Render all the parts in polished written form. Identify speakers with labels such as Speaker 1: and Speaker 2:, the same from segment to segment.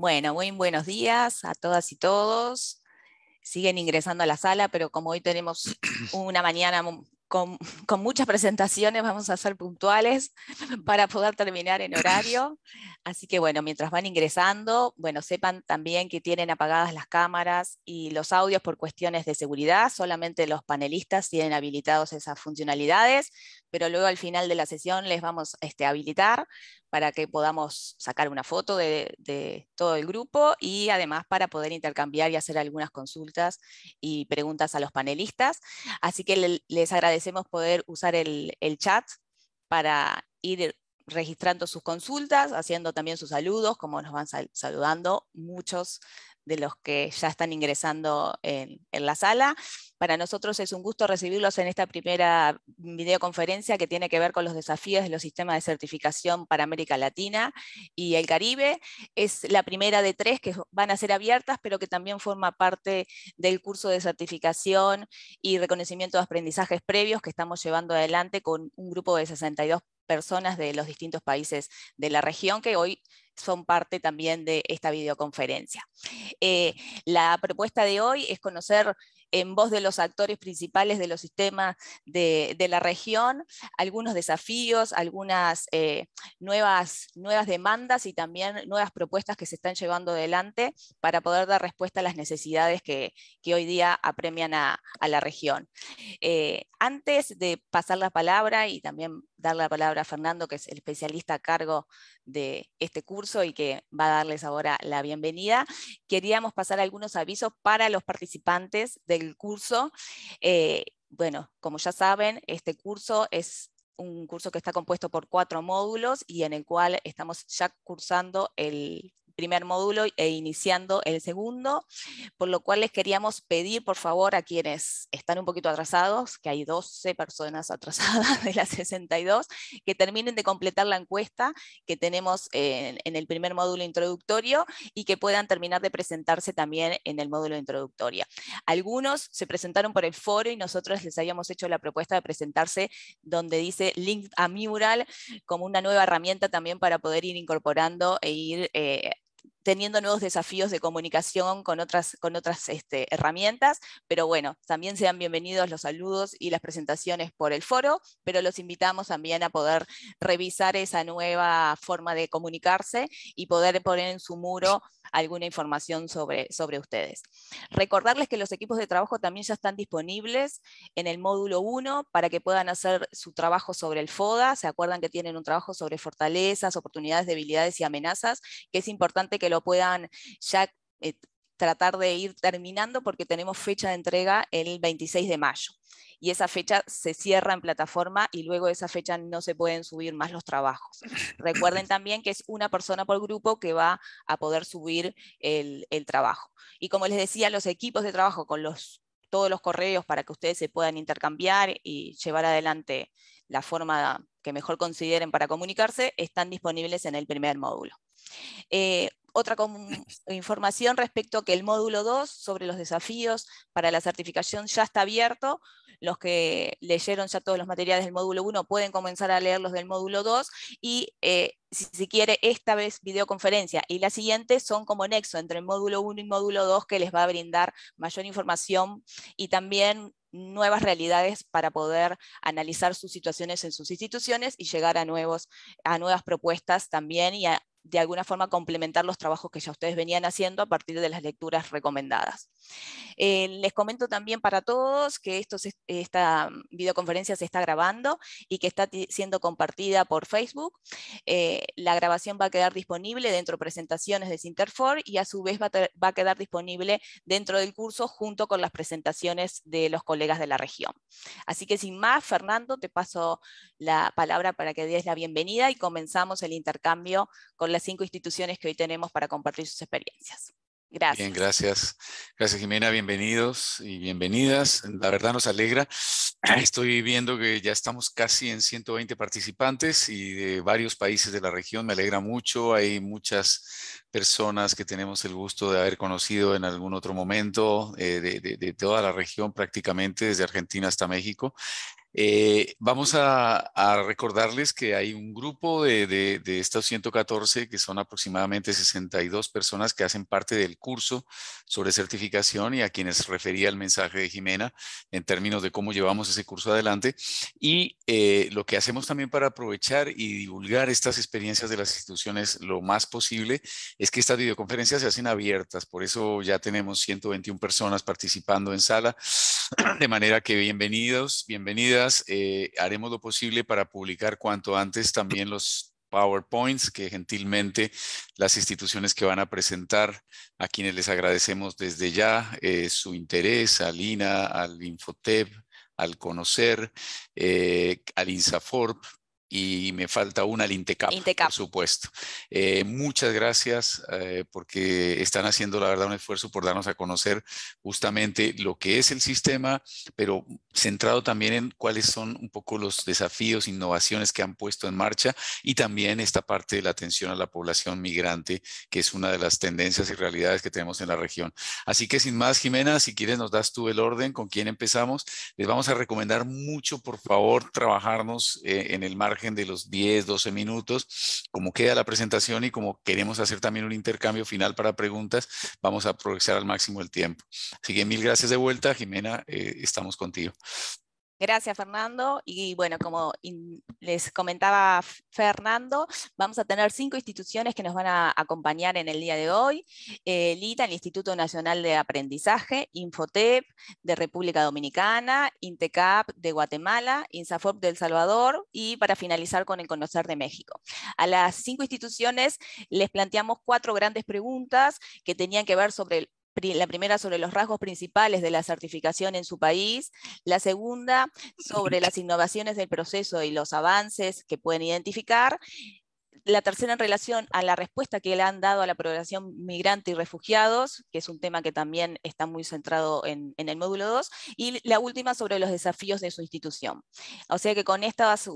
Speaker 1: Bueno, muy buenos días a todas y todos. Siguen ingresando a la sala, pero como hoy tenemos una mañana con muchas presentaciones, vamos a ser puntuales para poder terminar en horario. Así que bueno, mientras van ingresando, bueno, sepan también que tienen apagadas las cámaras y los audios por cuestiones de seguridad. Solamente los panelistas tienen habilitados esas funcionalidades, pero luego al final de la sesión les vamos a habilitar para que podamos sacar una foto de todo el grupo y además para poder intercambiar y hacer algunas consultas y preguntas a los panelistas. Así que les agradecemos poder usar el chat para ir registrando sus consultas, haciendo también sus saludos, como nos van saludando muchos de los que ya están ingresando en la sala. Para nosotros es un gusto recibirlos en esta primera videoconferencia que tiene que ver con los desafíos de los sistemas de certificación para América Latina y el Caribe. Es la primera de 3 que van a ser abiertas, pero que también forma parte del curso de certificación y reconocimiento de aprendizajes previos que estamos llevando adelante con un grupo de 62 personas de los distintos países de la región que hoy son parte también de esta videoconferencia. La propuesta de hoy es conocer en voz de los actores principales de los sistemas de la región algunos desafíos, algunas nuevas demandas y también nuevas propuestas que se están llevando adelante para poder dar respuesta a las necesidades que hoy día apremian a la región. Antes de pasar la palabra y también dar la palabra a Fernando, que es el especialista a cargo de este curso y que va a darles ahora la bienvenida, queríamos pasar algunos avisos para los participantes del curso. Bueno, como ya saben, este curso es un curso que está compuesto por 4 módulos y en el cual estamos ya cursando el primer módulo e iniciando el segundo, por lo cual les queríamos pedir por favor a quienes están un poquito atrasados, que hay 12 personas atrasadas de las 62, que terminen de completar la encuesta que tenemos en el primer módulo introductorio y que puedan terminar de presentarse también en el módulo introductorio. Algunos se presentaron por el foro y nosotros les habíamos hecho la propuesta de presentarse donde dice Link a Mural como una nueva herramienta también para poder ir incorporando e ir teniendo nuevos desafíos de comunicación con otras herramientas, pero bueno, también sean bienvenidos los saludos y las presentaciones por el foro, pero los invitamos también a poder revisar esa nueva forma de comunicarse y poder poner en su muro alguna información sobre ustedes. Recordarles que los equipos de trabajo también ya están disponibles en el módulo 1 para que puedan hacer su trabajo sobre el FODA. Se acuerdan que tienen un trabajo sobre fortalezas, oportunidades, debilidades y amenazas, que es importante que lo puedan ya tratar de ir terminando porque tenemos fecha de entrega el 26 de mayo. Y esa fecha se cierra en plataforma y luego de esa fecha no se pueden subir más los trabajos. Recuerden también que es una persona por grupo que va a poder subir el trabajo. Y como les decía, los equipos de trabajo con todos los correos para que ustedes se puedan intercambiar y llevar adelante la forma que mejor consideren para comunicarse, están disponibles en el primer módulo. Otra información respecto a que el módulo 2 sobre los desafíos para la certificación ya está abierto. Los que leyeron ya todos los materiales del módulo 1 pueden comenzar a leer los del módulo 2 y si se quiere esta vez videoconferencia y la siguiente son como nexo entre el módulo 1 y módulo 2 que les va a brindar mayor información y también nuevas realidades para poder analizar sus situaciones en sus instituciones y llegar a nuevas propuestas también y de alguna forma complementar los trabajos que ya ustedes venían haciendo a partir de las lecturas recomendadas. Les comento también para todos que esta videoconferencia se está grabando y que está siendo compartida por Facebook. La grabación va a quedar disponible dentro de presentaciones de Sinterfor y a su vez va a quedar disponible dentro del curso junto con las presentaciones de los colegas de la región. Así que sin más, Fernando, te paso la palabra para que des la bienvenida y comenzamos el intercambio con las 5 instituciones que hoy tenemos para compartir sus experiencias. Gracias.
Speaker 2: Bien, gracias. Gracias, Jimena. Bienvenidos y bienvenidas. La verdad nos alegra. Estoy viendo que ya estamos casi en 120 participantes y de varios países de la región. Me alegra mucho. Hay muchas personas que tenemos el gusto de haber conocido en algún otro momento de toda la región prácticamente, desde Argentina hasta México. Vamos a recordarles que hay un grupo de estos 114, que son aproximadamente 62 personas que hacen parte del curso sobre certificación y a quienes refería el mensaje de Jimena en términos de cómo llevamos ese curso adelante. Y lo que hacemos también para aprovechar y divulgar estas experiencias de las instituciones lo más posible es que estas videoconferencias se hacen abiertas. Por eso ya tenemos 121 personas participando en sala, de manera que bienvenidos, bienvenidas. Haremos lo posible para publicar cuanto antes también los PowerPoints que gentilmente las instituciones que van a presentar, a quienes les agradecemos desde ya su interés, al INA, al Infotep, al Conocer, al INSAFORP, y me falta una al INTECAP, por supuesto. Muchas gracias porque están haciendo, la verdad, un esfuerzo por darnos a conocer justamente lo que es el sistema, pero centrado también en cuáles son un poco los desafíos, innovaciones que han puesto en marcha, y también esta parte de la atención a la población migrante, que es una de las tendencias y realidades que tenemos en la región. Así que sin más, Jimena, si quieres nos das tú el orden con quién empezamos. Les vamos a recomendar mucho, por favor, trabajarnos en el margen de los 10, 12 minutos, como queda la presentación y como queremos hacer también un intercambio final para preguntas, vamos a aprovechar al máximo el tiempo. Así que mil gracias de vuelta, Jimena, estamos contigo.
Speaker 1: Gracias, Fernando. Y bueno, como les comentaba Fernando, vamos a tener 5 instituciones que nos van a acompañar en el día de hoy. El ITA, el Instituto Nacional de Aprendizaje, Infotep de República Dominicana, INTECAP de Guatemala, INSAFORP de El Salvador, y para finalizar con el Conocer de México. A las 5 instituciones les planteamos 4 grandes preguntas que tenían que ver sobre la primera sobre los rasgos principales de la certificación en su país, la segunda sobre las innovaciones del proceso y los avances que pueden identificar, la tercera en relación a la respuesta que le han dado a la población migrante y refugiados, que es un tema que también está muy centrado en el módulo 2, y la última sobre los desafíos de su institución. O sea que con estas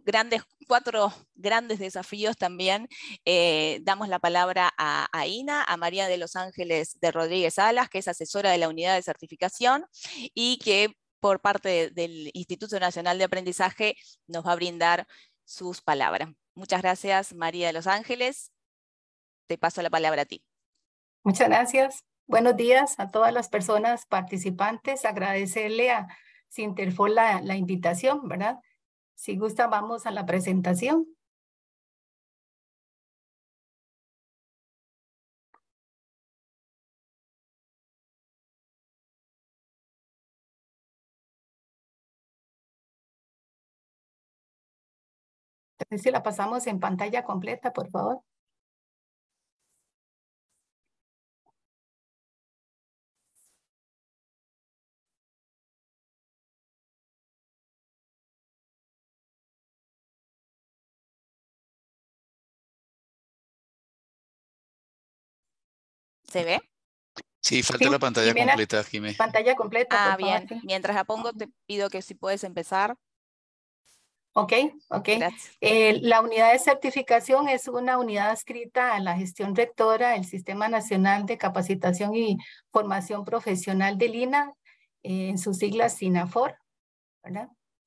Speaker 1: 4 grandes desafíos también damos la palabra a Ina, a María de los Ángeles de Rodríguez Salas, que es asesora de la unidad de certificación y que por parte del Instituto Nacional de Aprendizaje nos va a brindar sus palabras. Muchas gracias, María de los Ángeles. Te paso la palabra a ti.
Speaker 3: Muchas gracias. Buenos días a todas las personas participantes. Agradecerle a Sinterfol la invitación, ¿verdad? Si gusta, vamos a la presentación. Entonces, si la pasamos en pantalla completa, por favor.
Speaker 1: ¿Se ve?
Speaker 2: Sí, falta la pantalla completa, Jimé.
Speaker 3: Pantalla completa, por
Speaker 1: bien.
Speaker 3: favor. Sí.
Speaker 1: Mientras la pongo, te pido que si puedes empezar.
Speaker 3: Ok.
Speaker 1: Gracias.
Speaker 3: La unidad de certificación es una unidad adscrita a la gestión rectora del Sistema Nacional de Capacitación y Formación Profesional del INA, en sus siglas SINAFOR, ¿verdad?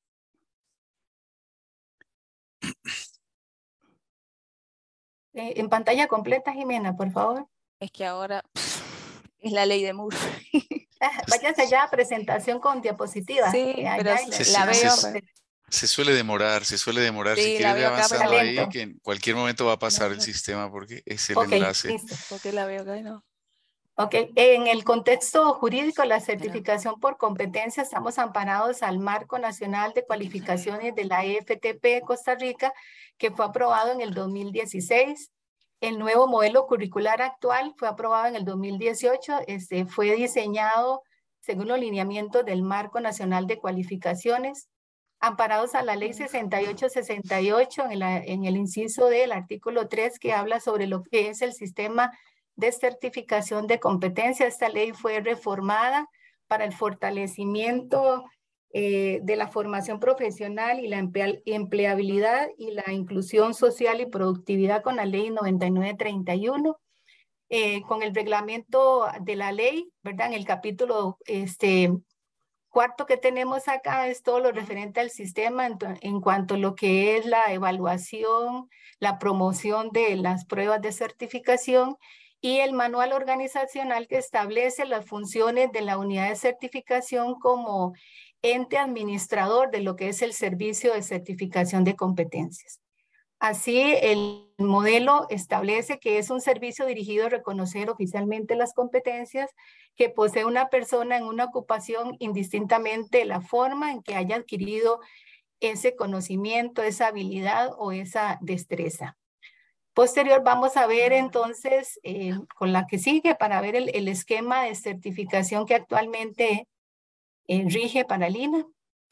Speaker 3: En pantalla completa, Jimena, por favor.
Speaker 1: Es que ahora es la ley de Murphy.
Speaker 3: Váyase allá a presentación con diapositiva.
Speaker 1: Sí, pero la veo.
Speaker 2: Se suele demorar.
Speaker 1: Sí,
Speaker 2: si quieres ir avanzando ahí, que en cualquier momento va a pasar el sistema porque es el enlace.
Speaker 3: Listo.
Speaker 1: Porque la veo acá, ¿no?
Speaker 3: Ok, en el contexto jurídico, la certificación por competencia, estamos amparados al Marco Nacional de Cualificaciones de la EFTP Costa Rica, que fue aprobado en el 2016. El nuevo modelo curricular actual fue aprobado en el 2018, fue diseñado según los lineamientos del Marco Nacional de Cualificaciones, amparados a la Ley 6868 en el inciso del artículo 3, que habla sobre lo que es el sistema de certificación de competencia. Esta ley fue reformada para el fortalecimiento de la formación profesional y la empleabilidad y la inclusión social y productividad con la ley 9931. Con el reglamento de la ley, ¿verdad? En el capítulo cuarto que tenemos acá es todo lo referente al sistema en cuanto a lo que es la evaluación, la promoción de las pruebas de certificación y el manual organizacional que establece las funciones de la unidad de certificación como ente administrador de lo que es el servicio de certificación de competencias. Así, el modelo establece que es un servicio dirigido a reconocer oficialmente las competencias que posee una persona en una ocupación indistintamente de la forma en que haya adquirido ese conocimiento, esa habilidad o esa destreza. Posterior vamos a ver entonces con la que sigue para ver el esquema de certificación que actualmente rige para el INAH.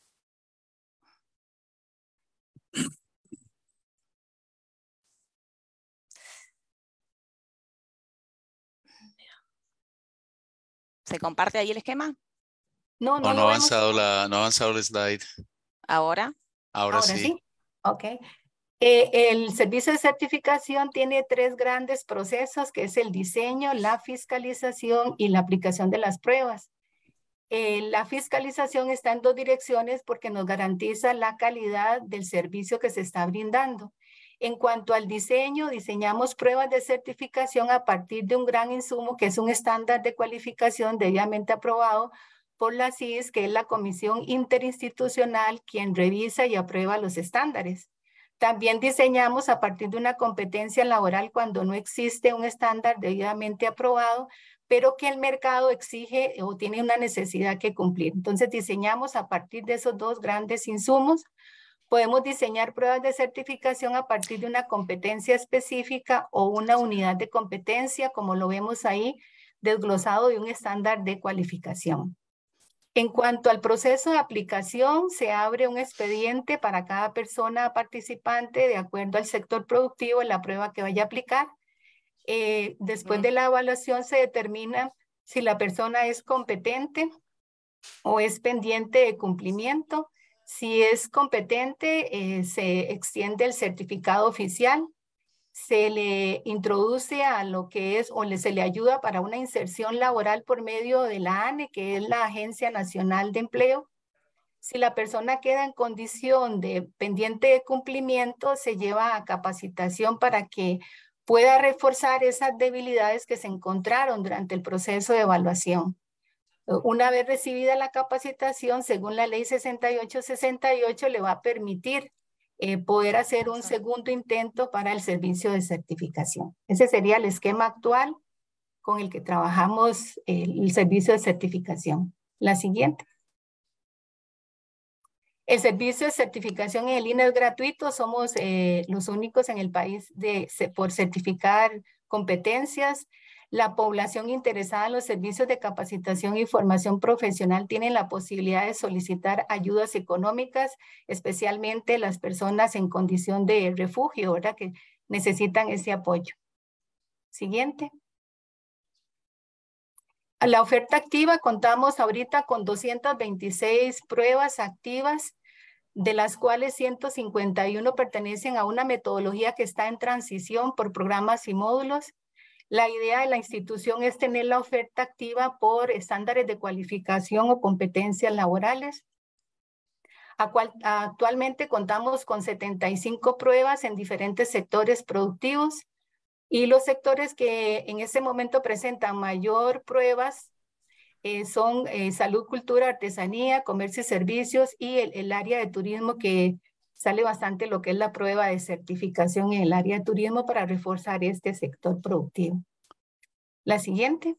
Speaker 1: ¿Se comparte ahí el esquema?
Speaker 3: No,
Speaker 2: No,
Speaker 3: lo vemos.
Speaker 2: no ha avanzado el slide.
Speaker 1: ¿Ahora?
Speaker 2: Ahora sí.
Speaker 3: Ok. El servicio de certificación tiene tres grandes procesos, que es el diseño, la fiscalización y la aplicación de las pruebas. La fiscalización está en dos direcciones porque nos garantiza la calidad del servicio que se está brindando. En cuanto al diseño, diseñamos pruebas de certificación a partir de un gran insumo que es un estándar de cualificación debidamente aprobado por la CIS, que es la Comisión Interinstitucional quien revisa y aprueba los estándares. También diseñamos a partir de una competencia laboral cuando no existe un estándar debidamente aprobado, pero que el mercado exige o tiene una necesidad que cumplir. Entonces diseñamos a partir de esos dos grandes insumos. Podemos diseñar pruebas de certificación a partir de una competencia específica o una unidad de competencia, como lo vemos ahí, desglosado de un estándar de cualificación. En cuanto al proceso de aplicación, se abre un expediente para cada persona participante de acuerdo al sector productivo en la prueba que vaya a aplicar. Después de la evaluación se determina si la persona es competente o es pendiente de cumplimiento. Si es competente, se extiende el certificado oficial, se le introduce a lo que es o se le ayuda para una inserción laboral por medio de la ANE, que es la Agencia Nacional de Empleo. Si la persona queda en condición de pendiente de cumplimiento, se lleva a capacitación para que pueda reforzar esas debilidades que se encontraron durante el proceso de evaluación. Una vez recibida la capacitación, según la ley 6868, le va a permitir poder hacer un segundo intento para el servicio de certificación. Ese sería el esquema actual con el que trabajamos el servicio de certificación. La siguiente. El servicio de certificación en el INAH es gratuito. Somos los únicos en el país por certificar competencias. La población interesada en los servicios de capacitación y formación profesional tiene la posibilidad de solicitar ayudas económicas, especialmente las personas en condición de refugio, ¿verdad?, que necesitan ese apoyo. Siguiente. A la oferta activa contamos ahorita con 226 pruebas activas, de las cuales 151 pertenecen a una metodología que está en transición por programas y módulos. La idea de la institución es tener la oferta activa por estándares de cualificación o competencias laborales. Actualmente contamos con 75 pruebas en diferentes sectores productivos y los sectores que en este momento presentan mayor pruebas son salud, cultura, artesanía, comercio y servicios y el área de turismo, que sale bastante lo que es la prueba de certificación en el área de turismo para reforzar este sector productivo. La siguiente.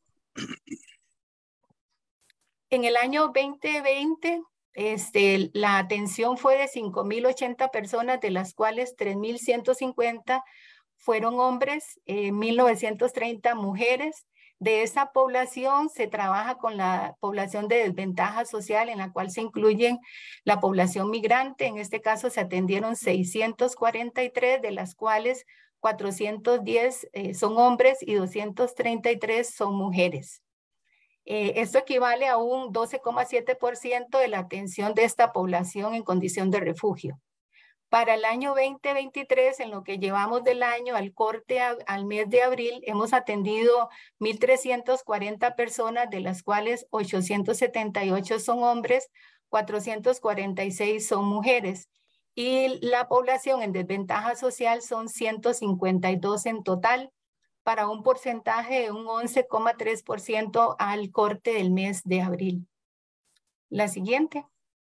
Speaker 3: En el año 2020, la atención fue de 5.080 personas, de las cuales 3.150 fueron hombres, 1.930 mujeres. De esa población se trabaja con la población de desventaja social, en la cual se incluyen la población migrante. En este caso se atendieron 643, de las cuales 410 son hombres y 233 son mujeres. Esto equivale a un 12,7% de la atención de esta población en condición de refugio. Para el año 2023, en lo que llevamos del año al corte al mes de abril, hemos atendido 1.340 personas, de las cuales 878 son hombres, 446 son mujeres. Y la población en desventaja social son 152 en total, para un porcentaje de un 11,3% al corte del mes de abril. La siguiente.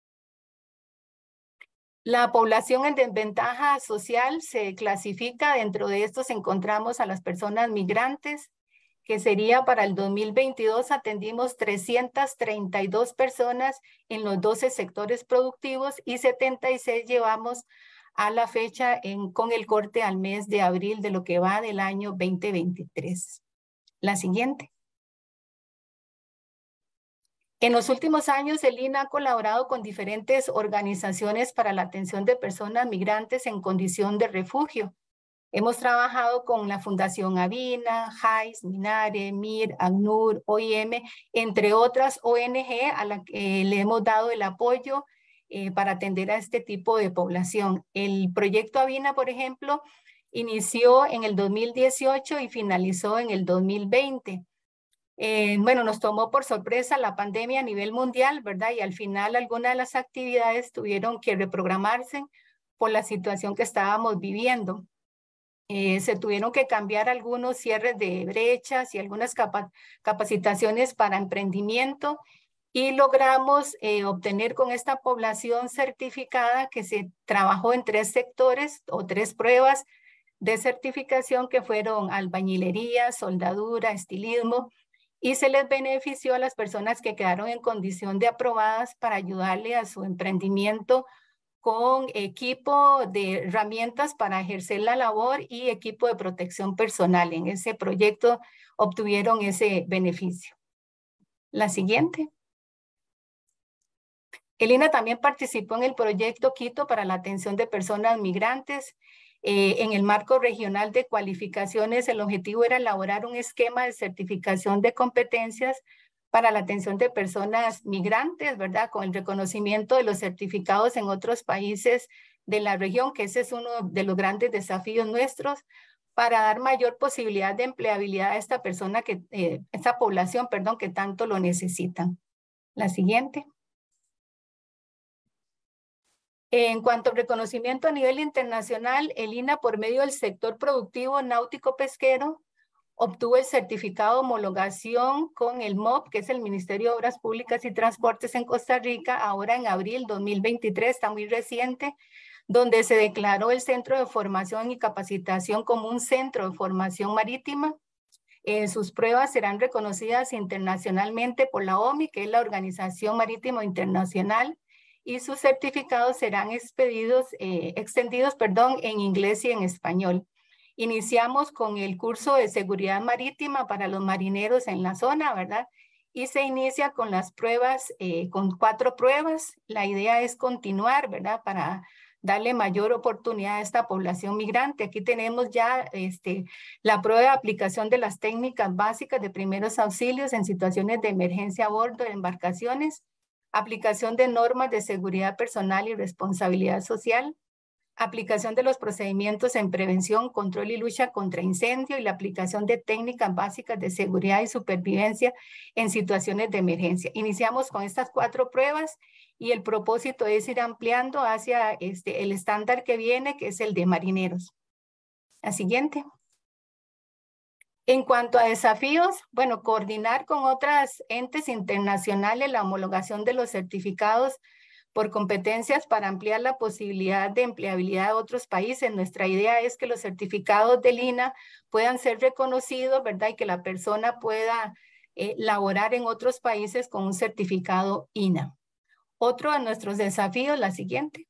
Speaker 3: La población en desventaja social se clasifica, dentro de estos encontramos a las personas migrantes, que sería para el 2022 atendimos 332 personas en los 12 sectores productivos y 76 llevamos a la fecha con el corte al mes de abril de lo que va del año 2023. La siguiente. En los últimos años, el INA ha colaborado con diferentes organizaciones para la atención de personas migrantes en condición de refugio. Hemos trabajado con la Fundación Avina, JAIS, Minare, MIR, ACNUR, OIM, entre otras ONG a las que le hemos dado el apoyo para atender a este tipo de población. El proyecto Avina, por ejemplo, inició en el 2018 y finalizó en el 2020. Bueno, nos tomó por sorpresa la pandemia a nivel mundial, ¿verdad? Y al final algunas de las actividades tuvieron que reprogramarse por la situación que estábamos viviendo. Se tuvieron que cambiar algunos cierres de brechas y algunas capacitaciones para emprendimiento y logramos obtener con esta población certificada, que se trabajó en 3 sectores o 3 pruebas de certificación, que fueron albañilería, soldadura, estilismo, y se les benefició a las personas que quedaron en condición de aprobadas para ayudarle a su emprendimiento con equipo de herramientas para ejercer la labor y equipo de protección personal. En ese proyecto obtuvieron ese beneficio. La siguiente. El INA también participó en el proyecto Quito para la atención de personas migrantes. En el marco regional de cualificaciones, el objetivo era elaborar un esquema de certificación de competencias para la atención de personas migrantes, ¿verdad? Con el reconocimiento de los certificados en otros países de la región, que ese es uno de los grandes desafíos nuestros, para dar mayor posibilidad de empleabilidad a esta persona, esta población, perdón, que tanto lo necesitan. La siguiente. En cuanto al reconocimiento a nivel internacional, el INA, por medio del sector productivo náutico pesquero, obtuvo el certificado de homologación con el MOP, que es el Ministerio de Obras Públicas y Transportes en Costa Rica, ahora en abril 2023, está muy reciente, donde se declaró el Centro de Formación y Capacitación como un centro de formación marítima. Sus pruebas serán reconocidas internacionalmente por la OMI, que es la Organización Marítima Internacional, y sus certificados serán extendidos en inglés y en español. Iniciamos con el curso de seguridad marítima para los marineros en la zona, ¿verdad? Y se inicia con las pruebas, con 4 pruebas. La idea es continuar, ¿verdad? Para darle mayor oportunidad a esta población migrante. Aquí tenemos ya la prueba de aplicación de las técnicas básicas de primeros auxilios en situaciones de emergencia a bordo de embarcaciones, aplicación de normas de seguridad personal y responsabilidad social, aplicación de los procedimientos en prevención, control y lucha contra incendio y la aplicación de técnicas básicas de seguridad y supervivencia en situaciones de emergencia. Iniciamos con estas 4 pruebas y el propósito es ir ampliando hacia el estándar que viene, que es el de marineros. La siguiente. En cuanto a desafíos, bueno, coordinar con otras entes internacionales la homologación de los certificados por competencias para ampliar la posibilidad de empleabilidad de otros países. Nuestra idea es que los certificados del INA puedan ser reconocidos, ¿verdad? Y que la persona pueda laborar en otros países con un certificado INA. Otro de nuestros desafíos, la siguiente,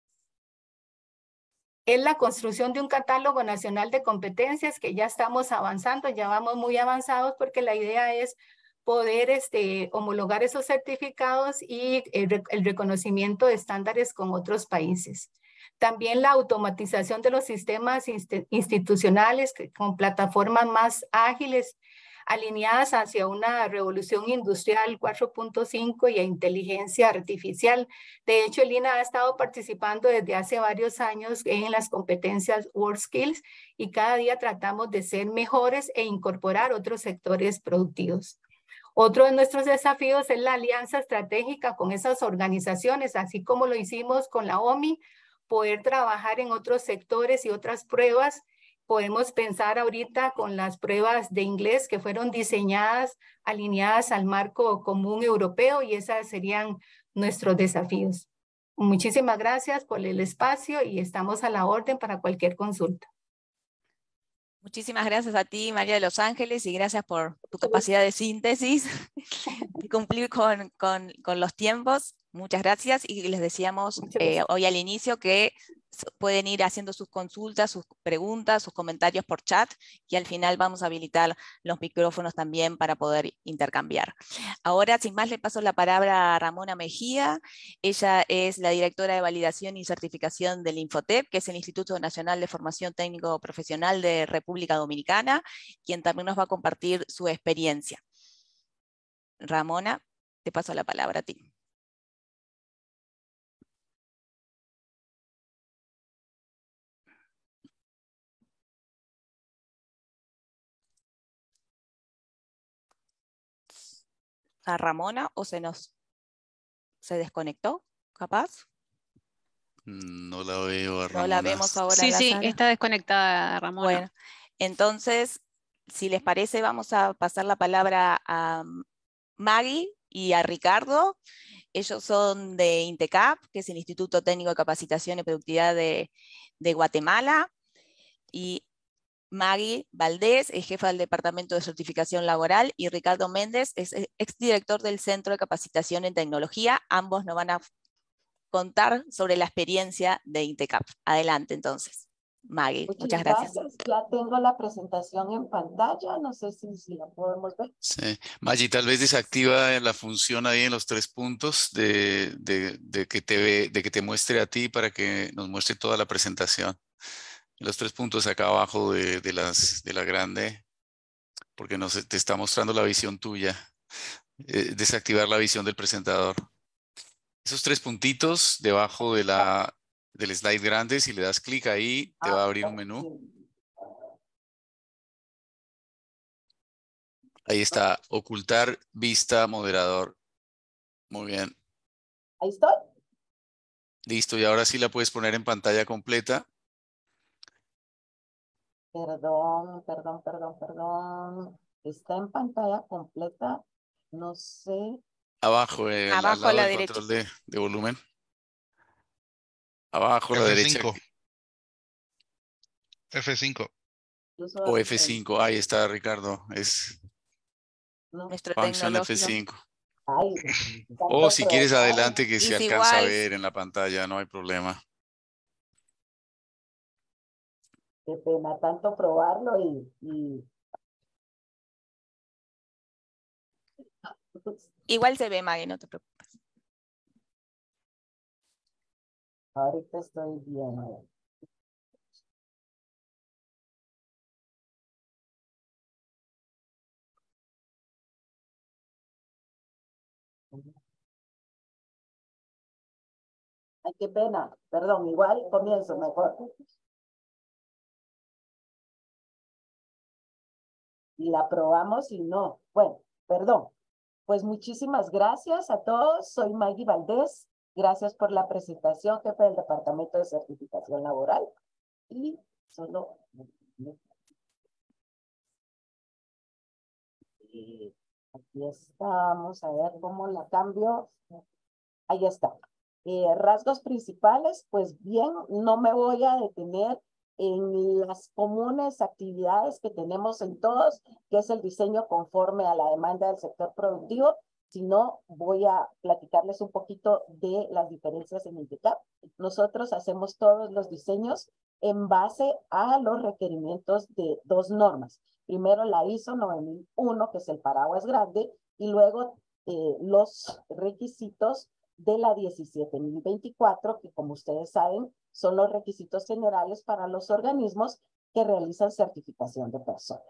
Speaker 3: es la construcción de un catálogo nacional de competencias, que ya estamos avanzando, ya vamos muy avanzados, porque la idea es poder homologar esos certificados y el reconocimiento de estándares con otros países. También la automatización de los sistemas institucionales con plataformas más ágiles alineadas hacia una revolución industrial 4.5 y a inteligencia artificial. De hecho, el INA ha estado participando desde hace varios años en las competencias WorldSkills y cada día tratamos de ser mejores e incorporar otros sectores productivos. Otro de nuestros desafíos es la alianza estratégica con esas organizaciones, así como lo hicimos con la OMI, poder trabajar en otros sectores y otras pruebas. Podemos pensar ahorita con las pruebas de inglés que fueron diseñadas, alineadas al marco común europeo, y esos serían nuestros desafíos. Muchísimas gracias por el espacio y estamos a la orden para cualquier consulta.
Speaker 1: Muchísimas gracias a ti, María de Los Ángeles, y gracias por tu capacidad de síntesis, de cumplir con los tiempos. Muchas gracias, y les decíamos hoy al inicio que pueden ir haciendo sus consultas, sus preguntas, sus comentarios por chat, y al final vamos a habilitar los micrófonos también para poder intercambiar. Ahora, sin más, le paso la palabra a Ramona Mejía. Ella es la directora de validación y certificación del Infotep, que es el Instituto Nacional de Formación Técnico Profesional de República Dominicana, quien también nos va a compartir su experiencia. Ramona, te paso la palabra a ti. A Ramona, o se desconectó, capaz.
Speaker 2: No la veo a Ramona.
Speaker 1: No la vemos ahora
Speaker 4: Sí,
Speaker 1: en la
Speaker 4: sí,
Speaker 1: sala.
Speaker 4: está desconectada Ramona.
Speaker 1: Bueno, entonces, si les parece, vamos a pasar la palabra a Maggie y a Ricardo. Ellos son de INTECAP, que es el Instituto Técnico de Capacitación y Productividad de Guatemala, y Maggie Valdés es jefa del Departamento de Certificación Laboral, y Ricardo Méndez es exdirector del Centro de Capacitación en Tecnología. Ambos nos van a contar sobre la experiencia de INTECAP. Adelante, entonces. Maggie, muchas gracias.
Speaker 5: Ya tengo la presentación en pantalla, no sé si la podemos ver.
Speaker 2: Sí. Maggie, tal vez desactiva la función ahí en los 3 puntos de que te muestre a ti para que nos muestre toda la presentación. Los 3 puntos acá abajo de la grande, porque te está mostrando la visión tuya. Desactivar la visión del presentador. Esos 3 puntitos debajo del slide grande, si le das clic ahí, te va a abrir un menú. Ahí está, ocultar vista moderador. Muy bien.
Speaker 5: Ahí estoy.
Speaker 2: Listo, y ahora sí la puedes poner en pantalla completa.
Speaker 5: Perdón. Está en pantalla completa. No sé.
Speaker 2: Abajo,
Speaker 1: Abajo
Speaker 2: al lado
Speaker 1: a la
Speaker 2: del
Speaker 1: derecha.
Speaker 2: control de volumen. Abajo a la derecha.
Speaker 6: F5.
Speaker 2: O F5, ahí está, Ricardo. Es
Speaker 1: Nuestro
Speaker 2: function
Speaker 1: tecnológico.
Speaker 2: F5.
Speaker 5: Ay,
Speaker 2: O si quieres adelante que se
Speaker 1: Dice
Speaker 2: alcanza a
Speaker 1: igual.
Speaker 2: ver en la pantalla, no hay problema.
Speaker 5: qué pena tanto probarlo y...
Speaker 1: Igual se ve, Maggie, no te preocupes.
Speaker 5: Ahorita estoy bien. Ay, qué pena. Perdón, igual comienzo mejor. Y la probamos y no. Bueno, perdón. Pues muchísimas gracias a todos. Soy Maggie Valdés. Gracias por la presentación, jefe del Departamento de Certificación Laboral. Y solo... Aquí estamos, a ver cómo la cambio. Ahí está. Rasgos principales, pues bien, no me voy a detener en las comunes actividades que tenemos en todos, que es el diseño conforme a la demanda del sector productivo, sino voy a platicarles un poquito de las diferencias en INTECAP. Nosotros hacemos todos los diseños en base a los requerimientos de 2 normas. Primero la ISO 9001, que es el paraguas grande, y luego los requisitos de la 17024, que como ustedes saben, son los requisitos generales para los organismos que realizan certificación de persona.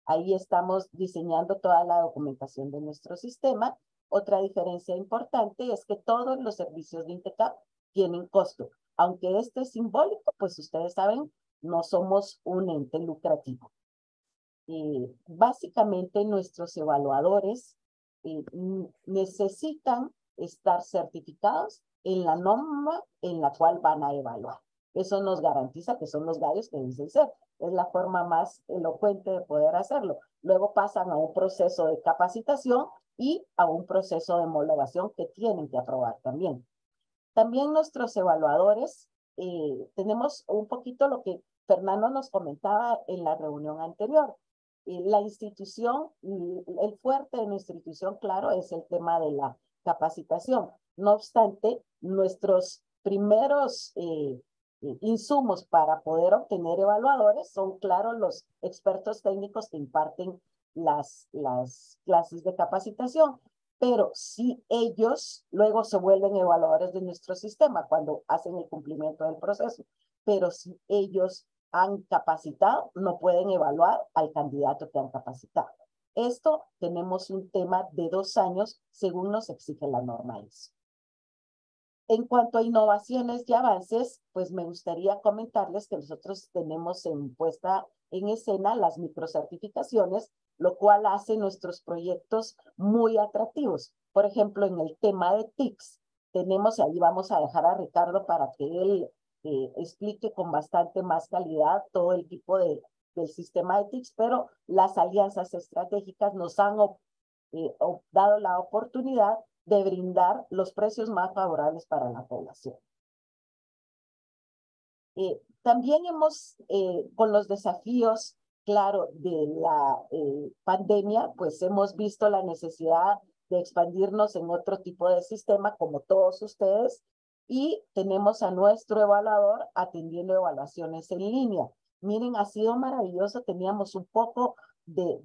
Speaker 5: Ahí estamos diseñando toda la documentación de nuestro sistema. Otra diferencia importante es que todos los servicios de INTECAP tienen costo. Aunque este es simbólico, pues ustedes saben, no somos un ente lucrativo. Básicamente nuestros evaluadores necesitan estar certificados en la norma en la cual van a evaluar. Eso nos garantiza que son los gallos que dicen ser. Es la forma más elocuente de poder hacerlo. Luego pasan a un proceso de capacitación y a un proceso de homologación que tienen que aprobar también. También nuestros evaluadores, tenemos un poquito lo que Fernando nos comentaba en la reunión anterior. La institución, el fuerte de nuestra institución, claro, es el tema de la capacitación. No obstante, nuestros primeros insumos para poder obtener evaluadores son, claro, los expertos técnicos que imparten las clases de capacitación. Pero si ellos luego se vuelven evaluadores de nuestro sistema cuando hacen el cumplimiento del proceso, pero si ellos han capacitado, no pueden evaluar al candidato que han capacitado. Esto tenemos un tema de 2 años según nos exige la norma ISO. En cuanto a innovaciones y avances, pues me gustaría comentarles que nosotros tenemos puesta en escena las microcertificaciones, lo cual hace nuestros proyectos muy atractivos. Por ejemplo, en el tema de TICS, tenemos, ahí vamos a dejar a Ricardo para que él explique con bastante más calidad todo el tipo del sistema de TICS, pero las alianzas estratégicas nos han dado la oportunidad de brindar los precios más favorables para la población. También hemos, con los desafíos, claro, de la pandemia, pues hemos visto la necesidad de expandirnos en otro tipo de sistema, como todos ustedes, y tenemos a nuestro evaluador atendiendo evaluaciones en línea. Miren, ha sido maravilloso, teníamos un poco de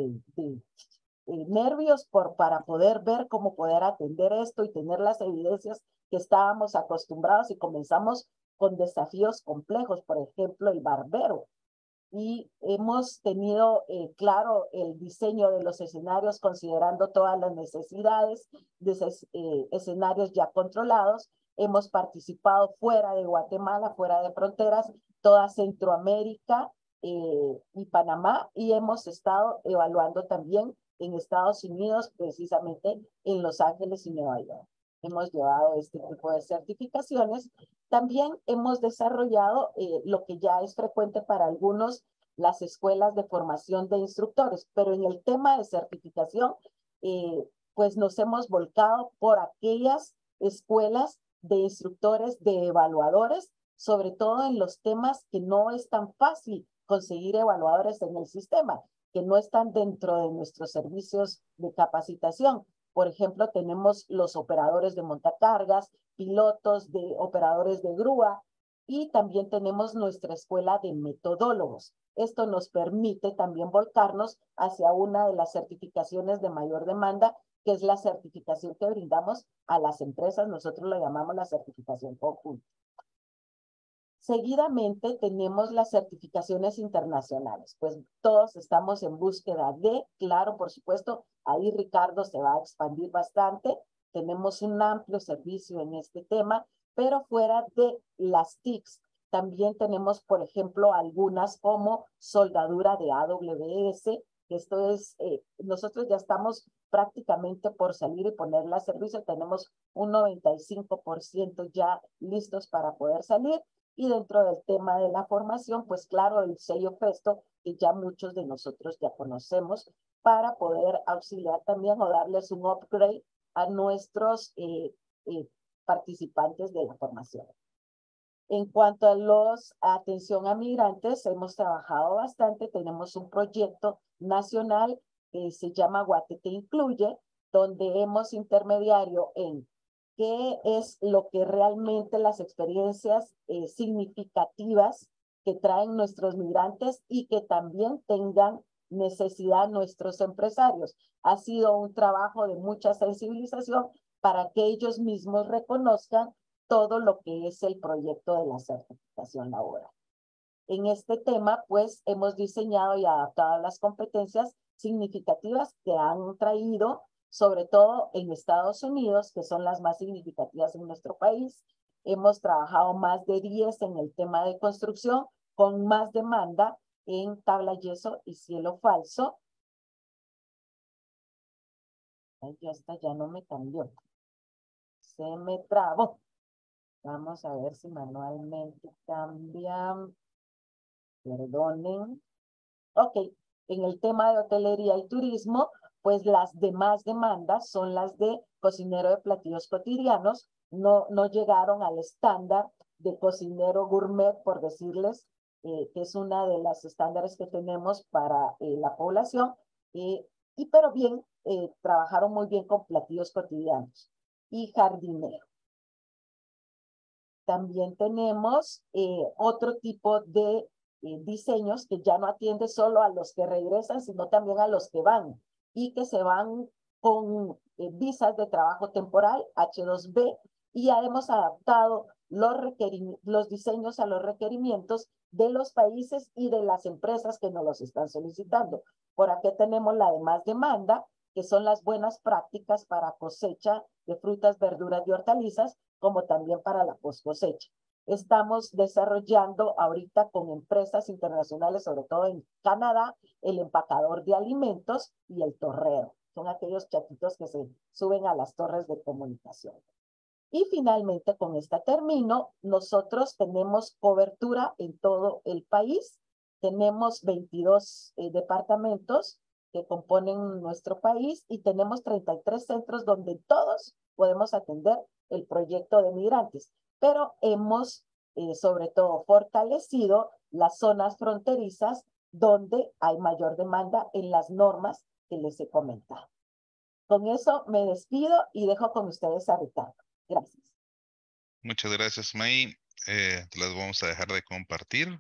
Speaker 5: nervios para poder ver cómo poder atender esto y tener las evidencias que estábamos acostumbrados, y comenzamos con desafíos complejos, por ejemplo, el barbero. Y hemos tenido, claro, el diseño de los escenarios considerando todas las necesidades de esos escenarios ya controlados. Hemos participado fuera de Guatemala, fuera de fronteras, toda Centroamérica y Panamá, y hemos estado evaluando también en Estados Unidos, precisamente en Los Ángeles y Nueva York. Hemos llevado este tipo de certificaciones. También hemos desarrollado lo que ya es frecuente para algunos, las escuelas de formación de instructores, pero en el tema de certificación, pues nos hemos volcado por aquellas escuelas de instructores, de evaluadores, sobre todo en los temas que no es tan fácil conseguir evaluadores en el sistema, que no están dentro de nuestros servicios de capacitación. Por ejemplo, tenemos los operadores de montacargas, pilotos de operadores de grúa, y también tenemos nuestra escuela de metodólogos. Esto nos permite también volcarnos hacia una de las certificaciones de mayor demanda, que es la certificación que brindamos a las empresas. Nosotros lo llamamos la certificación conjunta. Seguidamente tenemos las certificaciones internacionales, pues todos estamos en búsqueda de, claro, por supuesto, ahí Ricardo se va a expandir bastante, tenemos un amplio servicio en este tema, pero fuera de las TICs, también tenemos, por ejemplo, algunas como soldadura de AWS, que esto es, nosotros ya estamos prácticamente por salir y ponerla a servicio, tenemos un 95% ya listos para poder salir. Y dentro del tema de la formación, pues claro, el sello FESTO, que ya muchos de nosotros ya conocemos, para poder auxiliar también o darles un upgrade a nuestros participantes de la formación. En cuanto a atención a migrantes, hemos trabajado bastante, tenemos un proyecto nacional que se llama Guatete Incluye, donde hemos intermediario en qué es lo que realmente las experiencias significativas que traen nuestros migrantes y que también tengan necesidad nuestros empresarios. Ha sido un trabajo de mucha sensibilización para que ellos mismos reconozcan todo lo que es el proyecto de la certificación laboral. en este tema, pues hemos diseñado y adaptado las competencias significativas que han traído, sobre todo en Estados Unidos, que son las más significativas en nuestro país. Hemos trabajado más de 10 en el tema de construcción, con más demanda en tabla yeso y cielo falso. Ay, ya está, ya no me cambió. Se me trabó. Vamos a ver si manualmente cambia. Perdonen. Ok, en el tema de hotelería y turismo, pues las demás demandas son las de cocinero de platillos cotidianos. No llegaron al estándar de cocinero gourmet, por decirles, que es una de las estándares que tenemos para la población, pero bien, trabajaron muy bien con platillos cotidianos. Y jardinero. También tenemos otro tipo de diseños que ya no atiende solo a los que regresan, sino también a los que van y que se van con visas de trabajo temporal, H2B, y ya hemos adaptado los diseños a los requerimientos de los países y de las empresas que nos los están solicitando. Por aquí tenemos la demás demanda, que son las buenas prácticas para cosecha de frutas, verduras y hortalizas, como también para la post cosecha. Estamos desarrollando ahorita con empresas internacionales, sobre todo en Canadá, el empacador de alimentos y el torrero. Son aquellos chatitos que se suben a las torres de comunicación. Y finalmente, con esta termino, nosotros tenemos cobertura en todo el país. Tenemos 22 departamentos que componen nuestro país y tenemos 33 centros donde todos podemos atender el proyecto de migrantes. Pero hemos, sobre todo, fortalecido las zonas fronterizas donde hay mayor demanda en las normas que les he comentado. Con eso me despido y dejo con ustedes a Ricardo. Gracias.
Speaker 4: Muchas gracias, May. Las vamos a dejar de compartir.